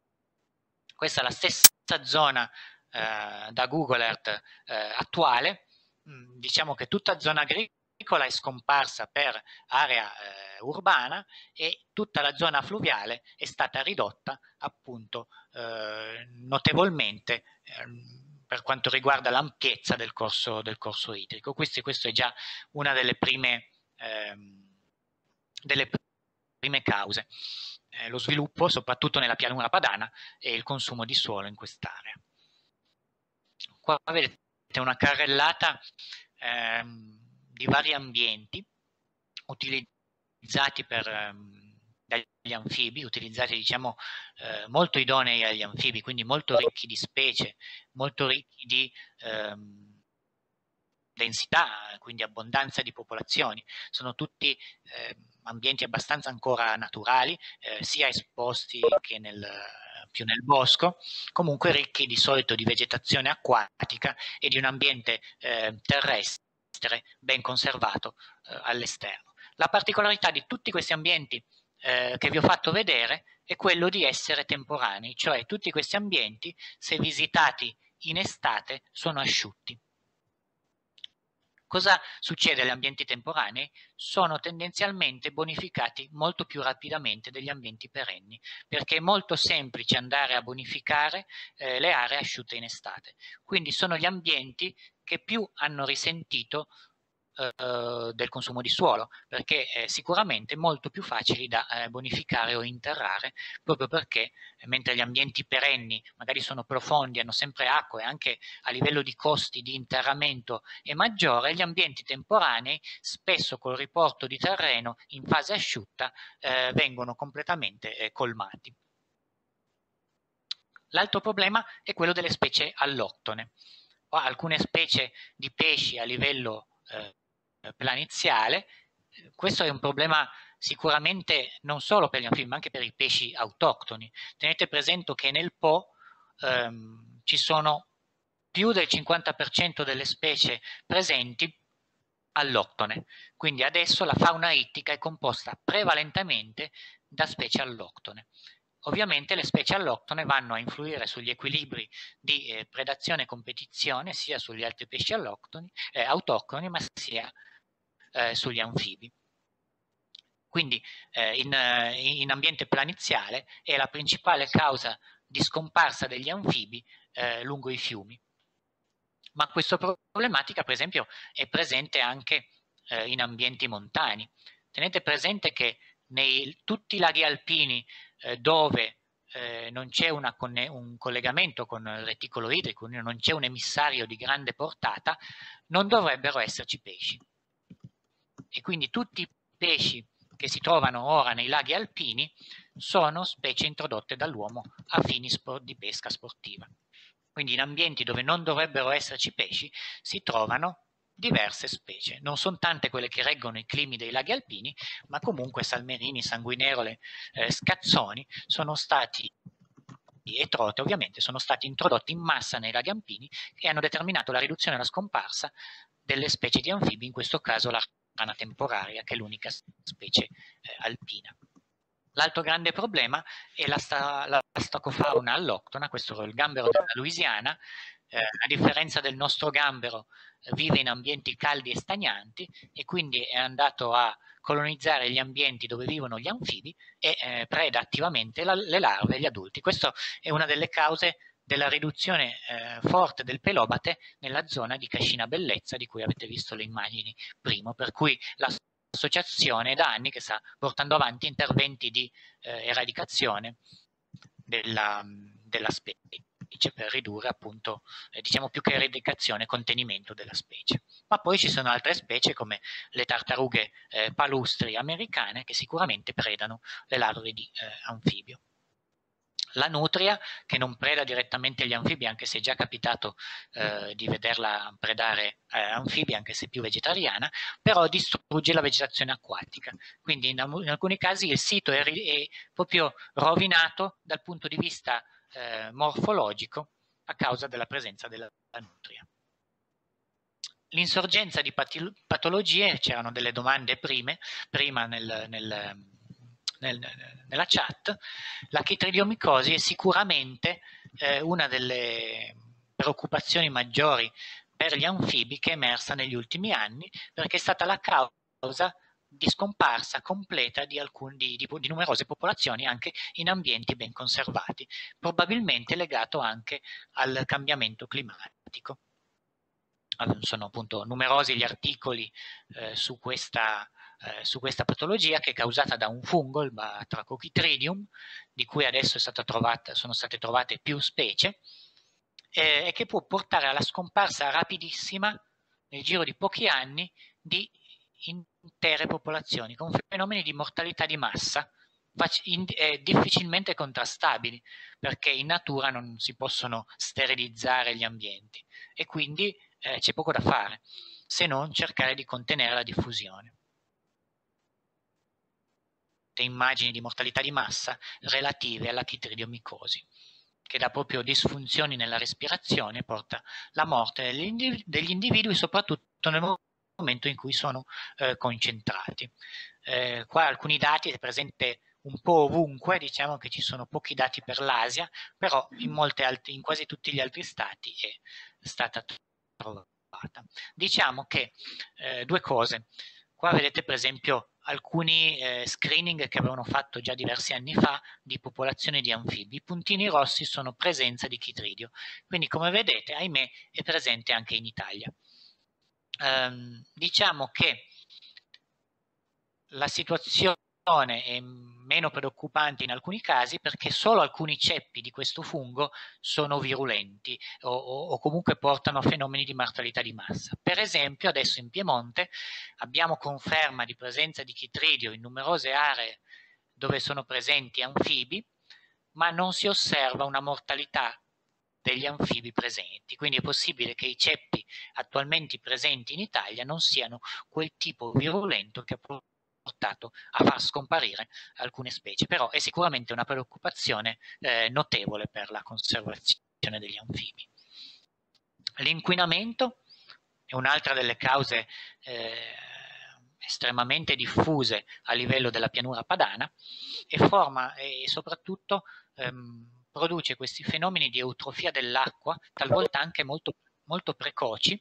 Questa è la stessa zona eh, da Google Earth eh, attuale. Diciamo che tutta zona agricola è scomparsa per area eh, urbana, e tutta la zona fluviale è stata ridotta appunto eh, notevolmente eh, per quanto riguarda l'ampiezza del corso, del corso idrico. Questo, questo è già una delle prime, eh, delle prime cause, eh, lo sviluppo soprattutto nella pianura padana e il consumo di suolo in quest'area. Qua vedete una carrellata ehm, di vari ambienti utilizzati per, ehm, dagli anfibi, utilizzati diciamo eh, molto idonei agli anfibi, quindi molto ricchi di specie, molto ricchi di ehm, densità, quindi abbondanza di popolazioni. Sono tutti eh, ambienti abbastanza ancora naturali, eh, sia esposti che nel, più nel bosco, comunque ricchi di solito di vegetazione acquatica e di un ambiente eh, terrestre ben conservato eh, all'esterno. La particolarità di tutti questi ambienti eh, che vi ho fatto vedere è quello di essere temporanei, cioè tutti questi ambienti, se visitati in estate, sono asciutti. Cosa succede agli ambienti temporanei? Sono tendenzialmente bonificati molto più rapidamente degli ambienti perenni, perché è molto semplice andare a bonificare eh, le aree asciutte in estate. Quindi sono gli ambienti che più hanno risentito eh, del consumo di suolo, perché è sicuramente molto più facili da eh, bonificare o interrare, proprio perché eh, mentre gli ambienti perenni magari sono profondi, hanno sempre acqua, e anche a livello di costi di interramento è maggiore, gli ambienti temporanei spesso col riporto di terreno in fase asciutta eh, vengono completamente eh, colmati. L'altro problema è quello delle specie alloctone. Alcune specie di pesci a livello eh, planiziale. Questo è un problema sicuramente non solo per gli anfibi, ma anche per i pesci autoctoni. Tenete presente che nel Po ehm, ci sono più del cinquanta per cento delle specie presenti alloctone, quindi adesso la fauna ittica è composta prevalentemente da specie alloctone. Ovviamente le specie alloctone vanno a influire sugli equilibri di eh, predazione e competizione sia sugli altri pesci alloctoni, eh, autoctoni, ma sia eh, sugli anfibi. Quindi eh, in, eh, in ambiente planiziale è la principale causa di scomparsa degli anfibi eh, lungo i fiumi. Ma questa problematica, per esempio, è presente anche eh, in ambienti montani. Tenete presente che nei tutti i laghi alpini eh, dove eh, non c'è un collegamento con il reticolo idrico, non c'è un emissario di grande portata, non dovrebbero esserci pesci. E quindi tutti i pesci che si trovano ora nei laghi alpini sono specie introdotte dall'uomo a fini di pesca sportiva. Quindi in ambienti dove non dovrebbero esserci pesci si trovano diverse specie. Non sono tante quelle che reggono i climi dei laghi alpini, ma comunque salmerini, sanguinerole, eh, scazzoni sono stati, e trote ovviamente, sono stati introdotti in massa nei laghi alpini e hanno determinato la riduzione e la scomparsa delle specie di anfibi, in questo caso la rana temporaria, che è l'unica specie eh, alpina. L'altro grande problema è la, sta, la stacofauna alloctona, questo è il gambero della Louisiana. Eh, a differenza del nostro gambero, eh, vive in ambienti caldi e stagnanti e quindi è andato a colonizzare gli ambienti dove vivono gli anfibi e eh, preda attivamente la, le larve e gli adulti. Questa è una delle cause della riduzione eh, forte del pelobate nella zona di Cascina Bellezza, di cui avete visto le immagini prima, per cui la l'associazione da anni che sta portando avanti interventi di eh, eradicazione della, della specie per ridurre appunto, eh, diciamo più che eradicazione, contenimento della specie. Ma poi ci sono altre specie come le tartarughe eh, palustri americane che sicuramente predano le larve di eh, anfibio. La nutria, che non preda direttamente gli anfibi, anche se è già capitato eh, di vederla predare eh, anfibi, anche se più vegetariana, però distrugge la vegetazione acquatica. Quindi in, in alcuni casi il sito è, è proprio rovinato dal punto di vista eh, morfologico a causa della presenza della nutria. L'insorgenza di patologie, c'erano delle domande prime, prima nel, nel Nel, nella chat, la chitridiomicosi è sicuramente eh, una delle preoccupazioni maggiori per gli anfibi che è emersa negli ultimi anni, perché è stata la causa di scomparsa completa di, alcun, di, di, di numerose popolazioni anche in ambienti ben conservati, probabilmente legato anche al cambiamento climatico. Sono appunto numerosi gli articoli eh, su questa Eh, su questa patologia, che è causata da un fungo, il Batrachochitridium, di cui adesso è stata trovata, sono state trovate più specie, eh, e che può portare alla scomparsa rapidissima, nel giro di pochi anni, di intere popolazioni, con fenomeni di mortalità di massa in, eh, difficilmente contrastabili, perché in natura non si possono sterilizzare gli ambienti e quindi eh, c'è poco da fare, se non cercare di contenere la diffusione. Immagini di mortalità di massa relative alla chitridiomicosi, che da proprio disfunzioni nella respirazione porta alla morte degli individui, degli individui soprattutto nel momento in cui sono eh, concentrati. Eh, qua alcuni dati, è presente un po' ovunque, diciamo che ci sono pochi dati per l'Asia, però in, molte altri, in quasi tutti gli altri stati è stata trovata. Diciamo che eh, due cose. Qua vedete per esempio alcuni eh, screening che avevano fatto già diversi anni fa di popolazioni di anfibi. I puntini rossi sono presenza di chitridio, quindi come vedete, ahimè, è presente anche in Italia. Ehm, diciamo che la situazione è meno preoccupante in alcuni casi perché solo alcuni ceppi di questo fungo sono virulenti o, o, o comunque portano a fenomeni di mortalità di massa. Per esempio adesso in Piemonte abbiamo conferma di presenza di chitridio in numerose aree dove sono presenti anfibi, ma non si osserva una mortalità degli anfibi presenti. Quindi è possibile che i ceppi attualmente presenti in Italia non siano quel tipo virulento che ha portato a far scomparire alcune specie, però è sicuramente una preoccupazione eh, notevole per la conservazione degli anfibi. L'inquinamento è un'altra delle cause eh, estremamente diffuse a livello della pianura padana e forma e soprattutto ehm, produce questi fenomeni di eutrofia dell'acqua, talvolta anche molto, molto precoci,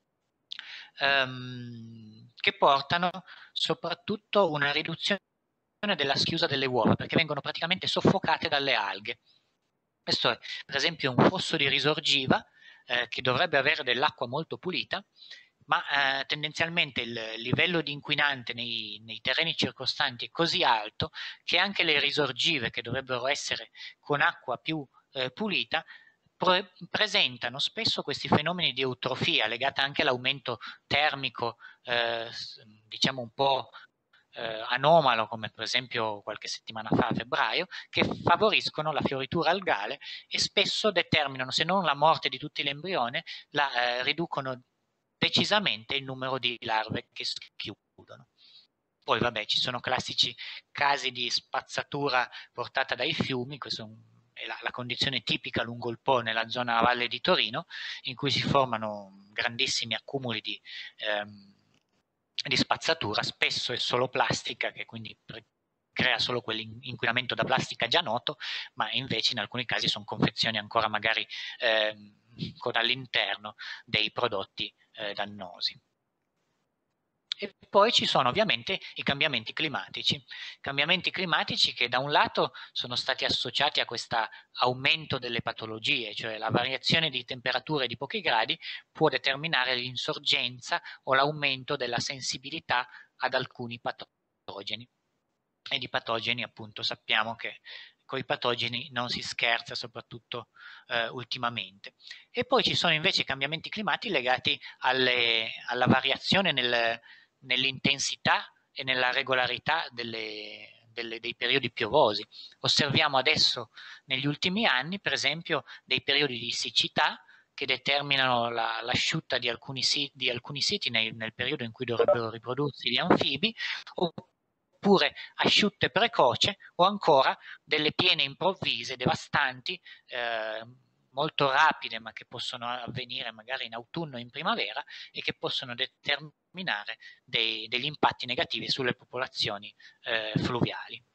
ehm, che portano soprattutto a una riduzione della schiusa delle uova, perché vengono praticamente soffocate dalle alghe. Questo è per esempio un fosso di risorgiva eh, che dovrebbe avere dell'acqua molto pulita, ma eh, tendenzialmente il livello di inquinante nei, nei terreni circostanti è così alto che anche le risorgive, che dovrebbero essere con acqua più eh, pulita, pre- presentano spesso questi fenomeni di eutrofia legata anche all'aumento termico, eh, diciamo un po' eh, anomalo, come per esempio qualche settimana fa a febbraio, che favoriscono la fioritura algale e spesso determinano, se non la morte di tutti gli embrioni, la eh, riducono decisamente il numero di larve che schiudono. Poi vabbè, ci sono classici casi di spazzatura portata dai fiumi, questo è la, la condizione tipica lungo il Po nella zona a valle di Torino, in cui si formano grandissimi accumuli di, ehm, di spazzatura, spesso è solo plastica, che quindi crea solo quell'inquinamento da plastica già noto, ma invece in alcuni casi sono confezioni ancora magari eh, con all'interno dei prodotti eh, dannosi. E poi ci sono ovviamente i cambiamenti climatici, cambiamenti climatici che da un lato sono stati associati a questo aumento delle patologie, cioè la variazione di temperature di pochi gradi può determinare l'insorgenza o l'aumento della sensibilità ad alcuni patogeni. E di patogeni appunto sappiamo che con i patogeni non si scherza, soprattutto eh, ultimamente. E poi ci sono invece cambiamenti climatici legati alle, alla variazione nel, nell'intensità e nella regolarità delle, delle, dei periodi piovosi. Osserviamo adesso negli ultimi anni, per esempio, dei periodi di siccità che determinano la, l'asciutta di alcuni, di alcuni siti nel, nel periodo in cui dovrebbero riprodursi gli anfibi, oppure asciutte precoce o ancora delle piene improvvise, devastanti, eh, molto rapide, ma che possono avvenire magari in autunno e in primavera e che possono determinare dei, degli impatti negativi sulle popolazioni eh, fluviali.